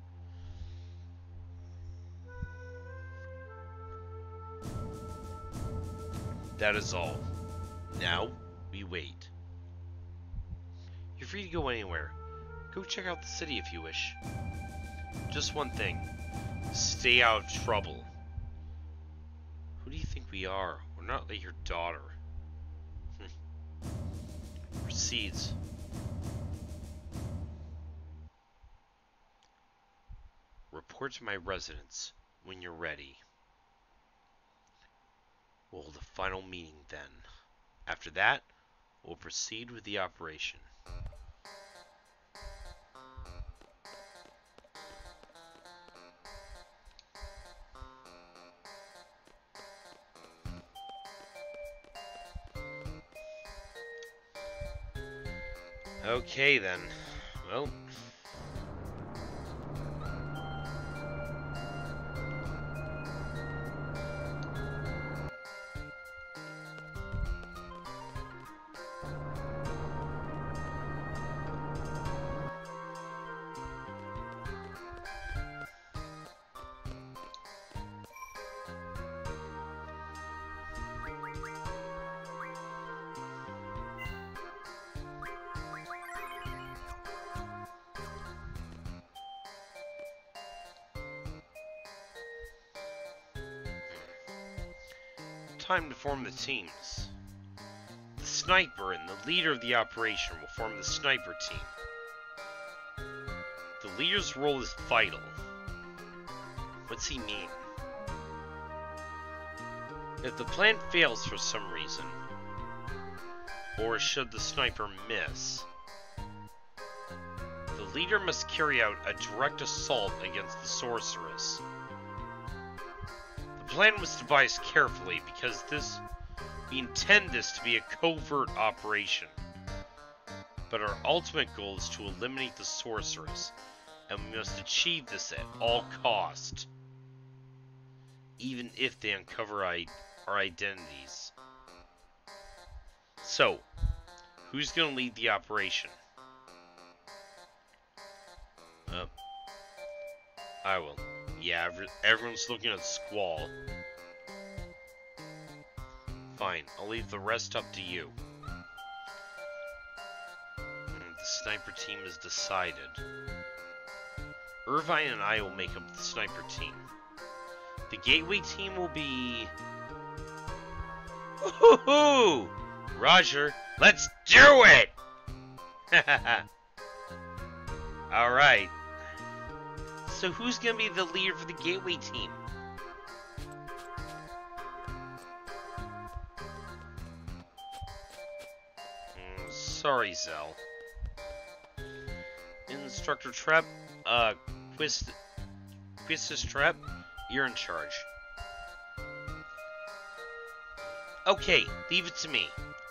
That is all. Now, we wait. You're free to go anywhere. Go check out the city if you wish. Just one thing. Stay out of trouble. we are. We're not like your daughter. Proceeds. Report to my residence when you're ready. We'll hold a final meeting then. After that, we'll proceed with the operation. Okay then. Well. Time to form the teams. The sniper and the leader of the operation will form the sniper team. The leader's role is vital. What's he mean? If the plan fails for some reason, or should the sniper miss, the leader must carry out a direct assault against the sorceress. The plan was devised carefully because this we intend this to be a covert operation. But our ultimate goal is to eliminate the sorceress, and we must achieve this at all cost, even if they uncover our identities. So, who's going to lead the operation? Uh, I will. Yeah, everyone's looking at Squall. Fine, I'll leave the rest up to you. The sniper team is decided. Irvine and I will make up the sniper team. The gateway team will be... Woohoo! Roger, let's do it! Alright. So who's gonna be the leader for the gateway team? Mm, sorry, Zell. Instructor Trep, uh, Quist... Quistis Trep, you're in charge. Okay, leave it to me.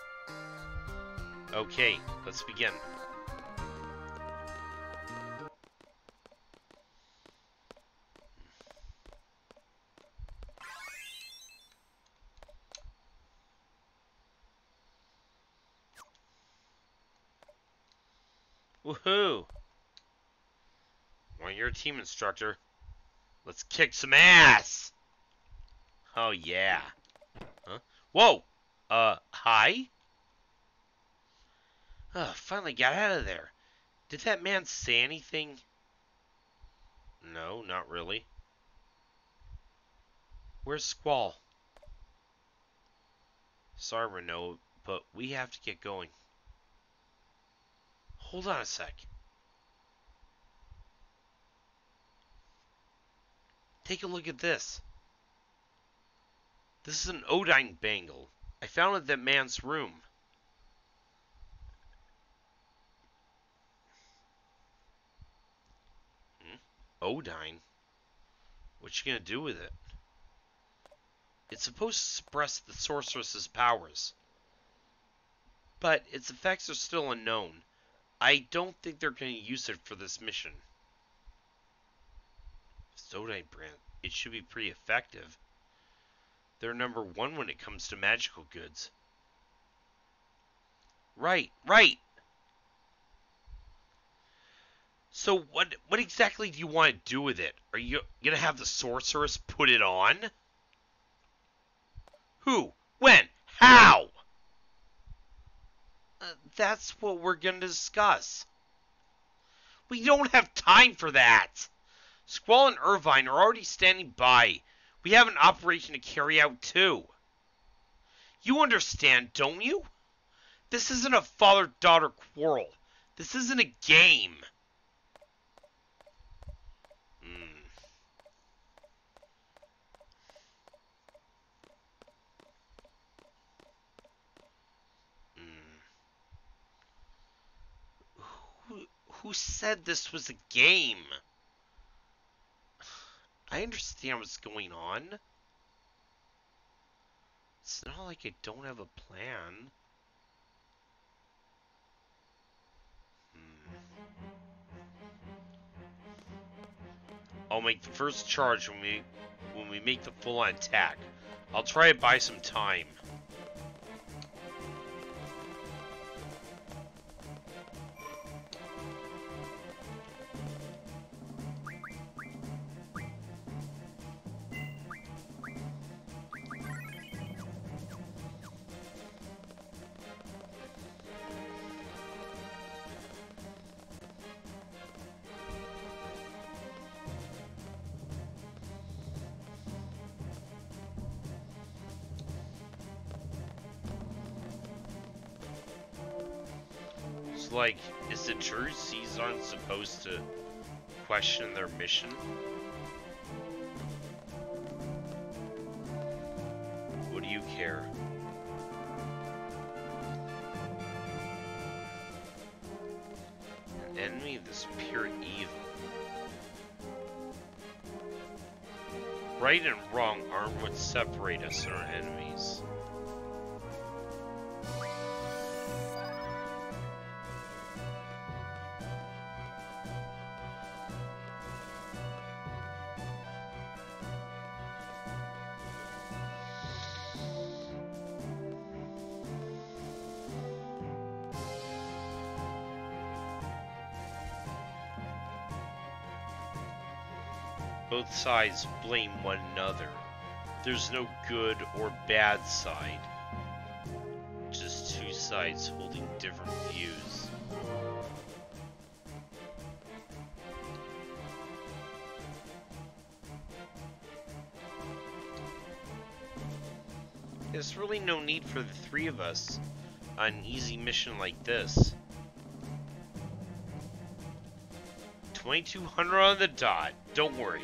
Okay, let's begin. Woohoo! Want your team, instructor? Let's kick some ass! Oh yeah. Huh? Whoa! Uh, hi? Ugh, finally got out of there. Did that man say anything? No, not really. Where's Squall? Sorry, Renault, but we have to get going. Hold on a sec. Take a look at this. This is an Odine bangle. I found it in that man's room. Hmm? Odine? What you gonna do with it? It's supposed to suppress the sorceress's powers, but its effects are still unknown. I don't think they're going to use it for this mission. Odine brand, it should be pretty effective. They're number one when it comes to magical goods. Right, right. So what what exactly do you want to do with it? Are you going to have the sorceress put it on? Who? When? How? Uh, that's what we're going to discuss. We don't have time for that. Squall and Irvine are already standing by. We have an operation to carry out too. You understand, don't you? This isn't a father-daughter quarrel. This isn't a game. Hmm. Hmm. Who, who said this was a game? I understand what's going on. It's not like I don't have a plan. Hmm. I'll make the first charge when we when we make the full-on attack. I'll try to buy some time. Like, is it true C's aren't supposed to question their mission? What do you care? An enemy of this pure evil. Right and wrong aren't what separate us and our enemies. Both sides blame one another. There's no good or bad side. Just two sides holding different views. There's really no need for the three of us on an easy mission like this. twenty-two hundred on the dot, don't worry.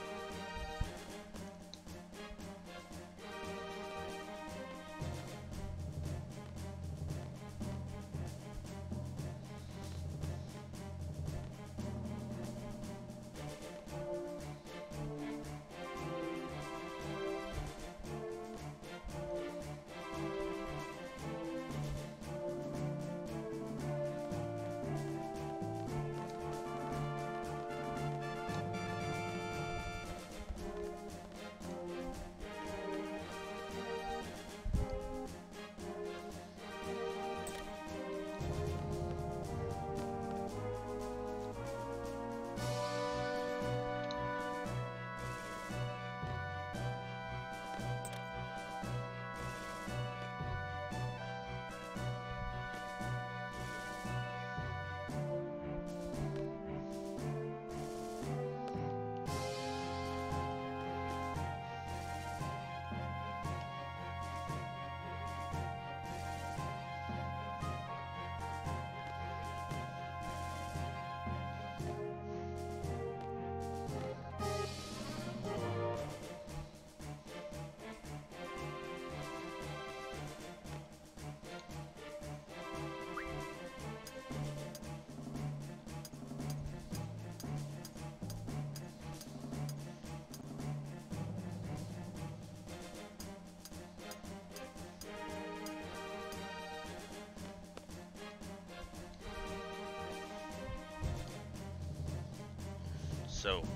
So,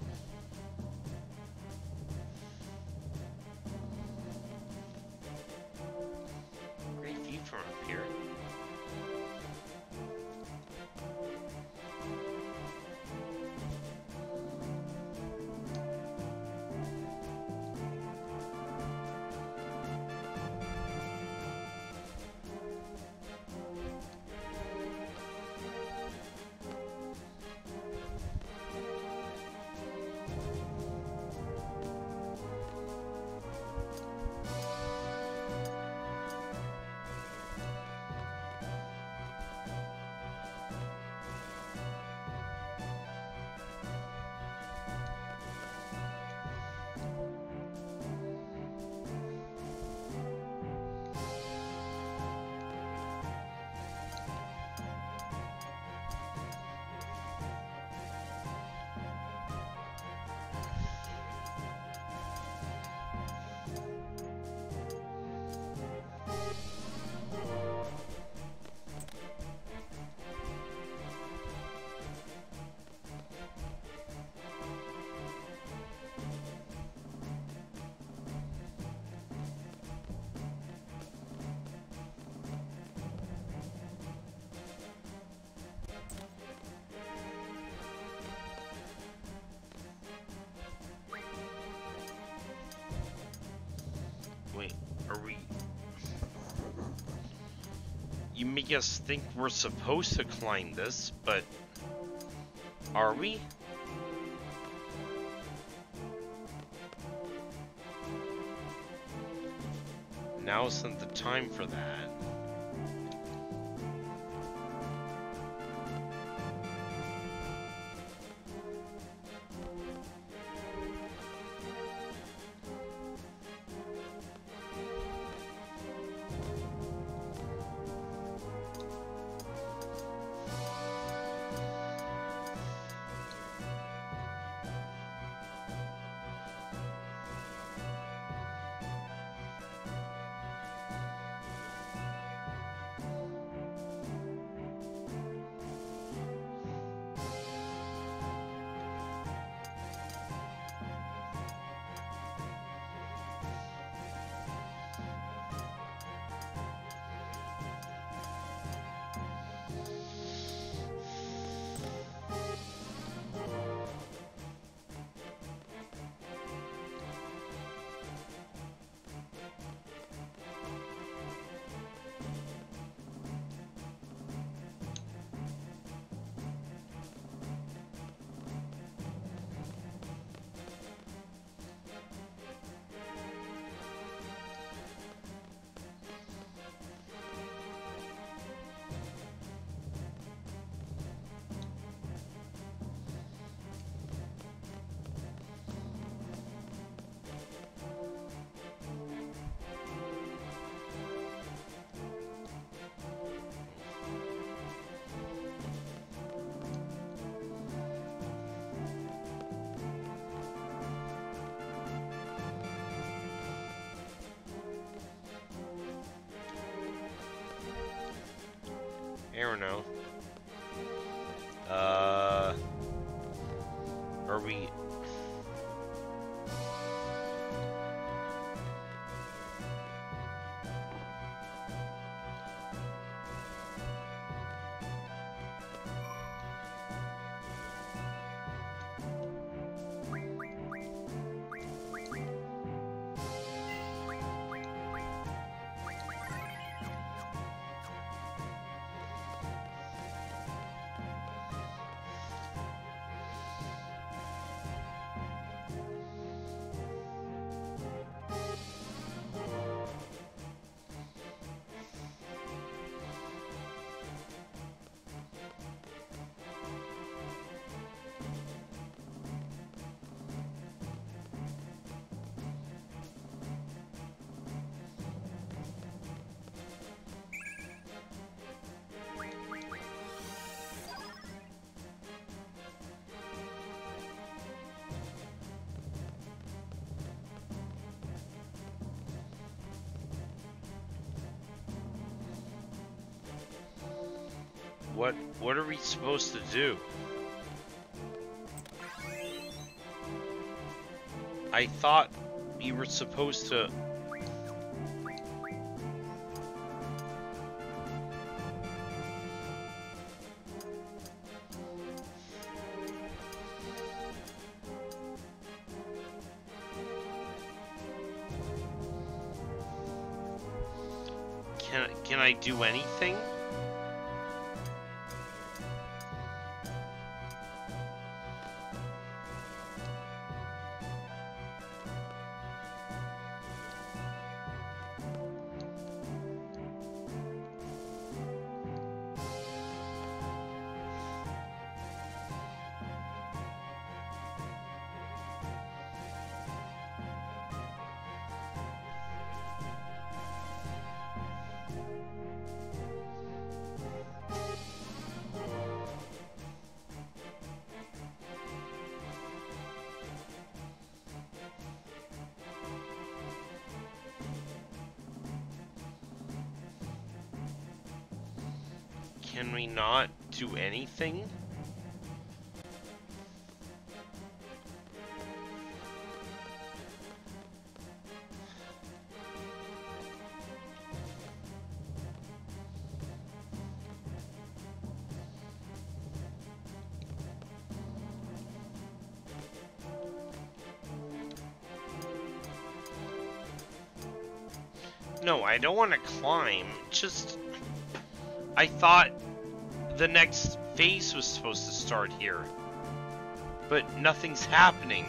great view from up here. Are we... You make us think we're supposed to climb this, but... Are we? Now isn't the time for that. I don't know. Uh, are we? What what are we supposed to do? I thought we were supposed to... Can, can I do anything? Can we not do anything? No, I don't want to climb. Just... I thought the next phase was supposed to start here. But nothing's happening.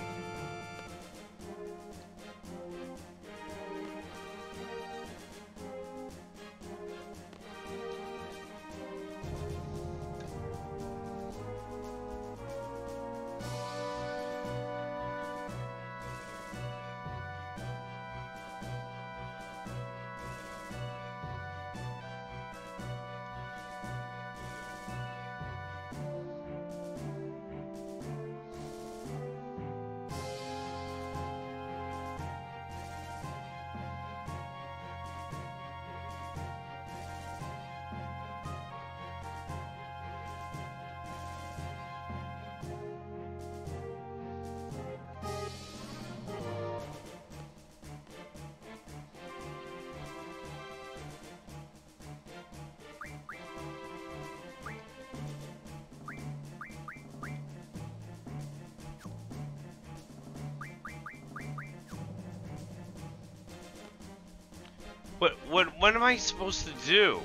What, what, what am I supposed to do?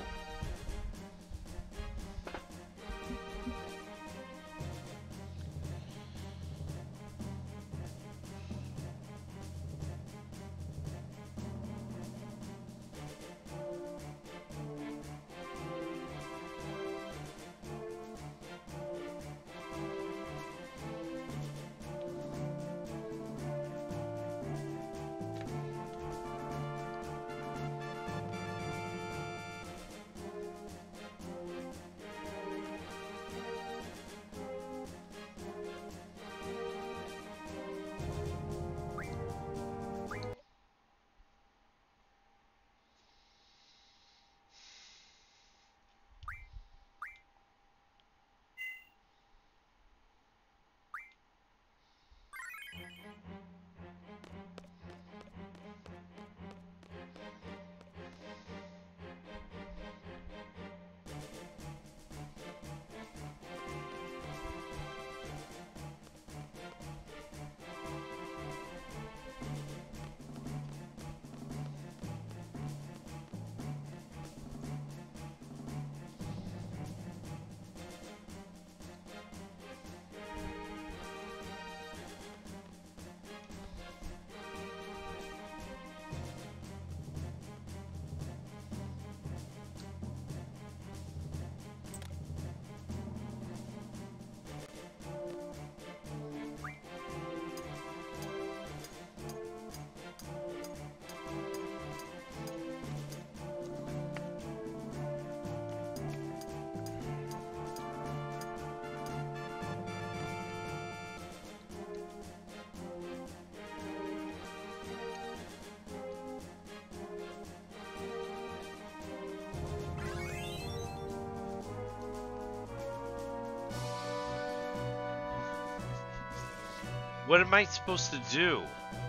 What am I supposed to do?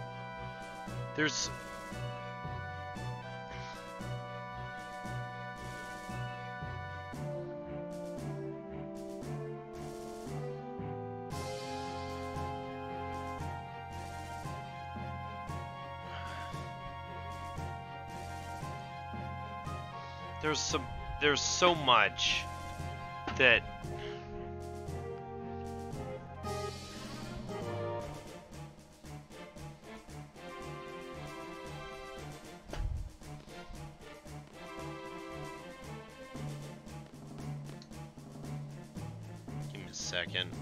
There's... There's some... There's so much that... Second.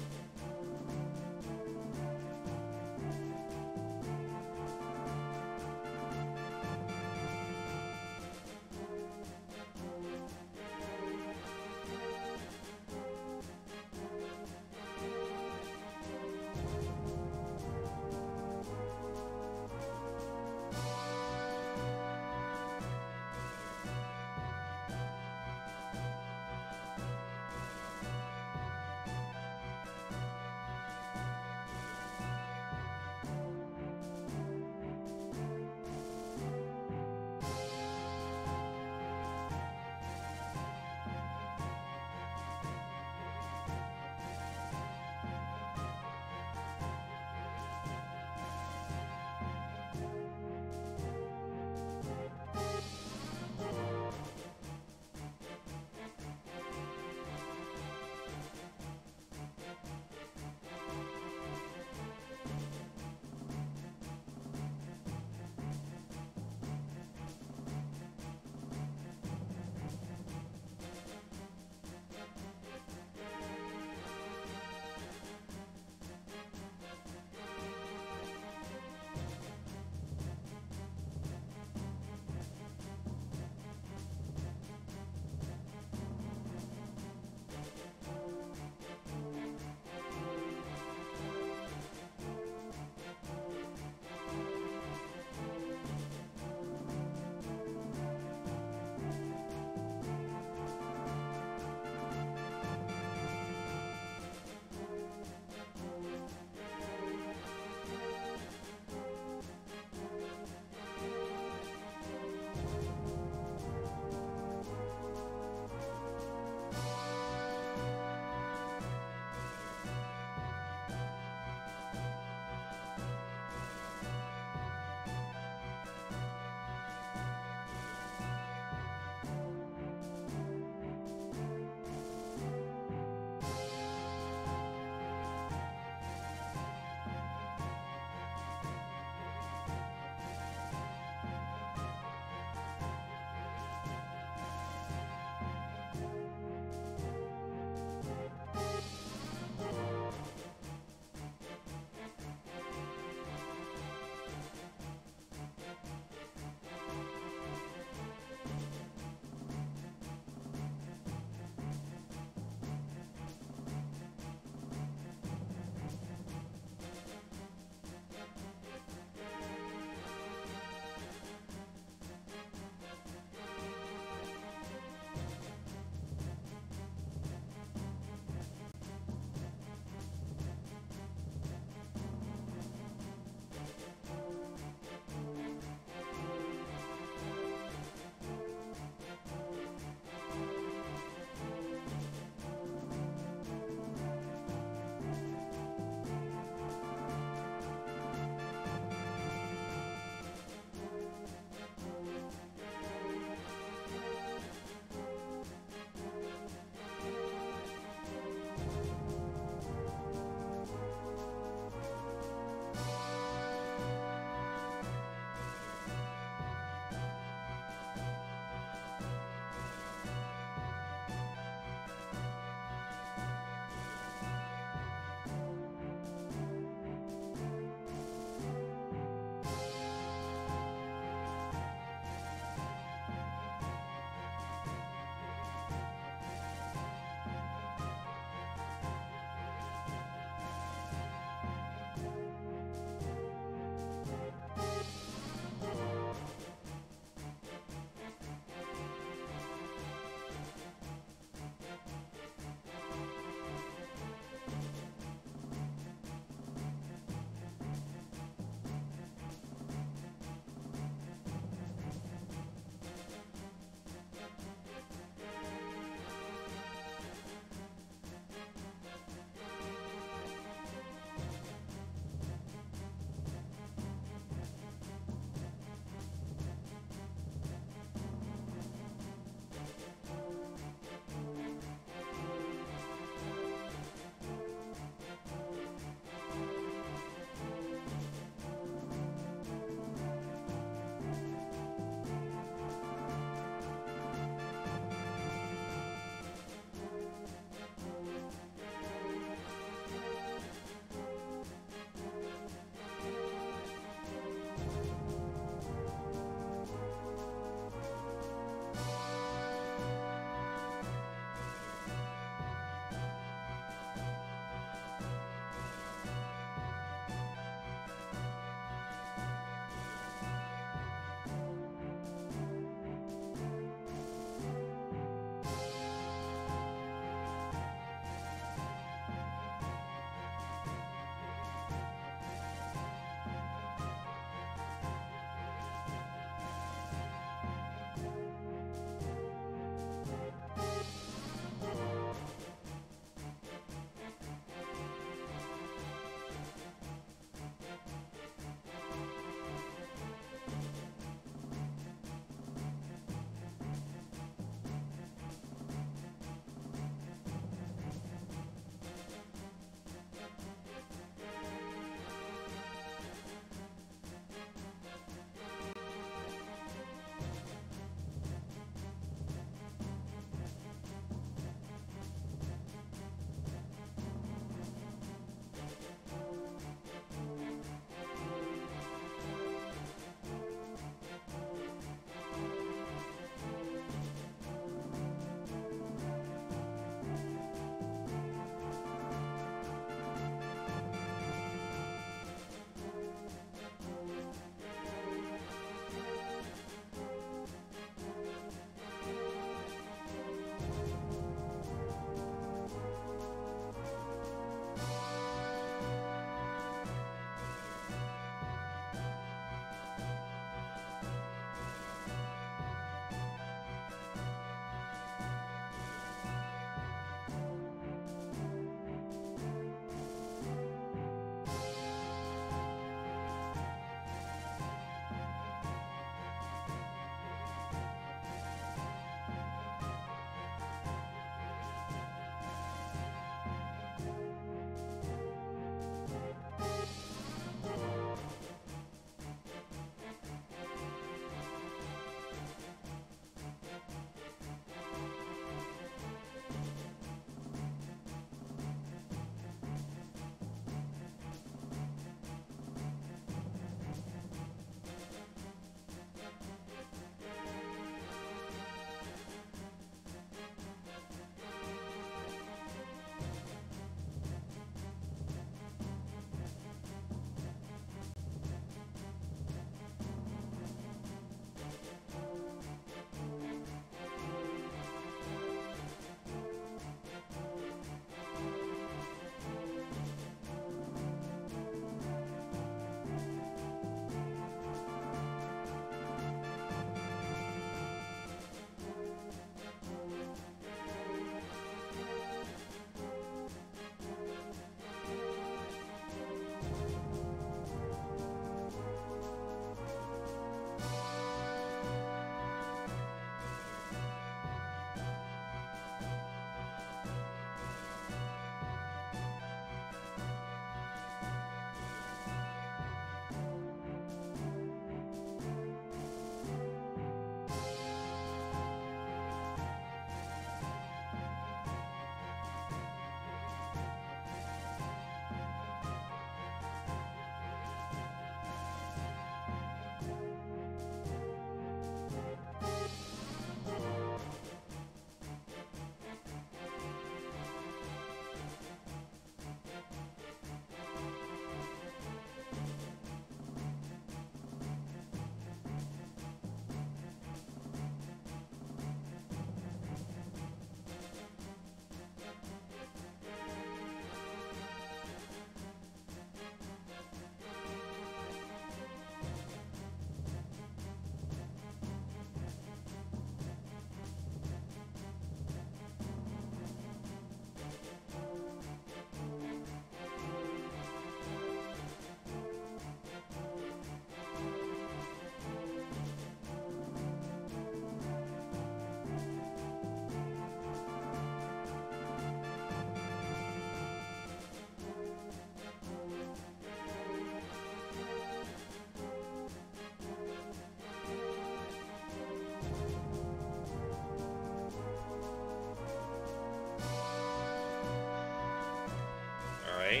Alright.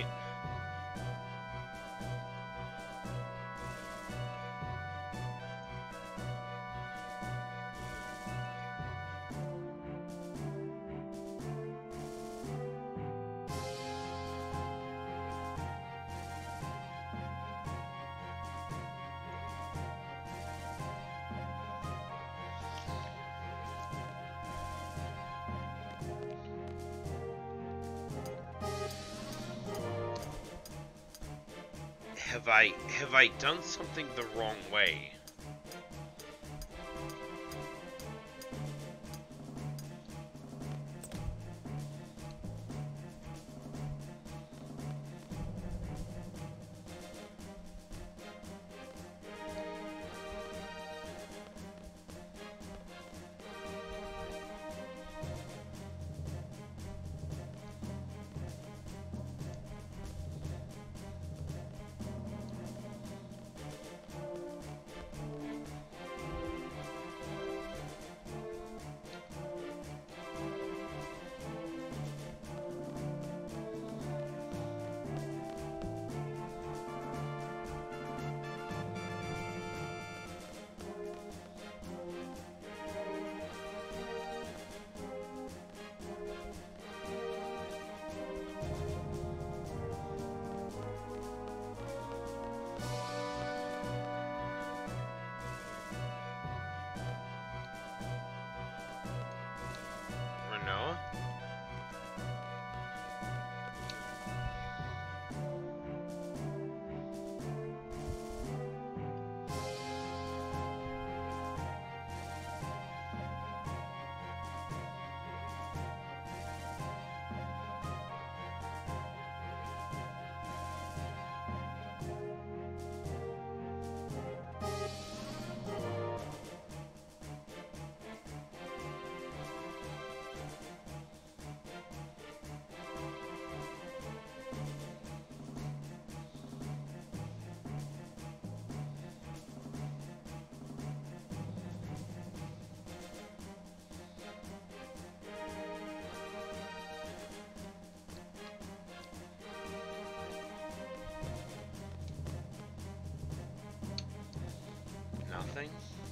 Have I, have I done something the wrong way? No? Nothing?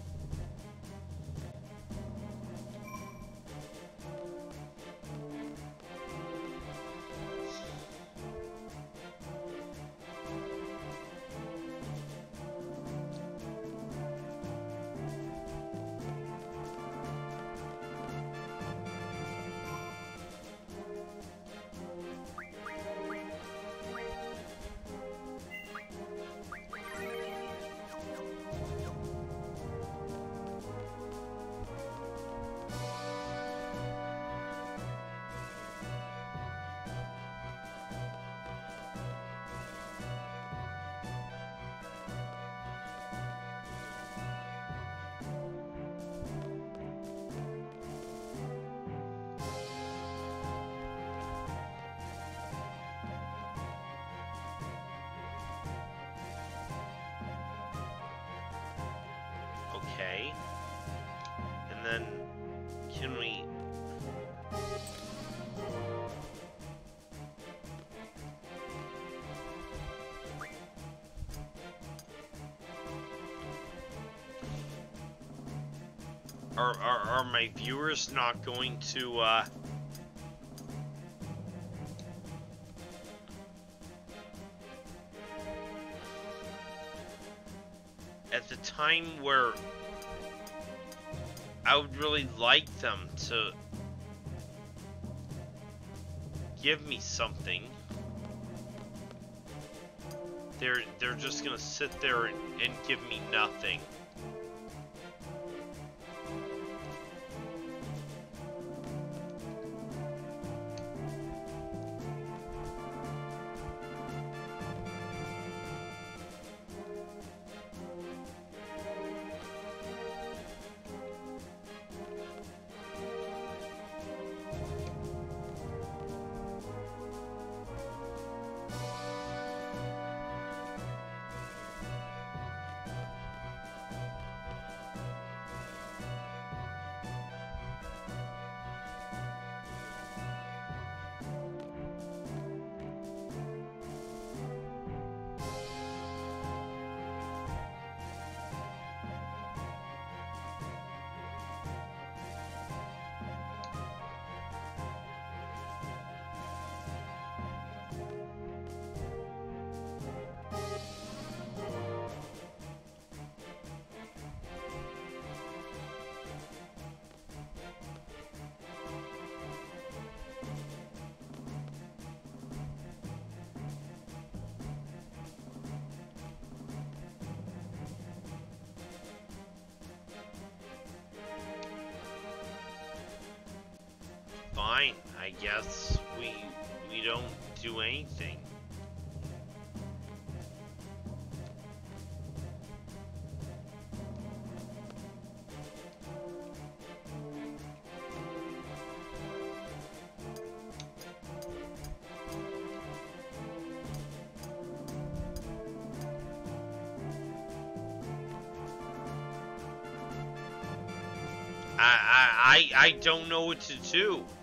Okay. And then, can we... Are, are, are my viewers not going to, uh... at the time where I would really like them to give me something, they're they're just gonna sit there and, and give me nothing. fine. I guess we we don't do anything. I, I, I don't know what to do.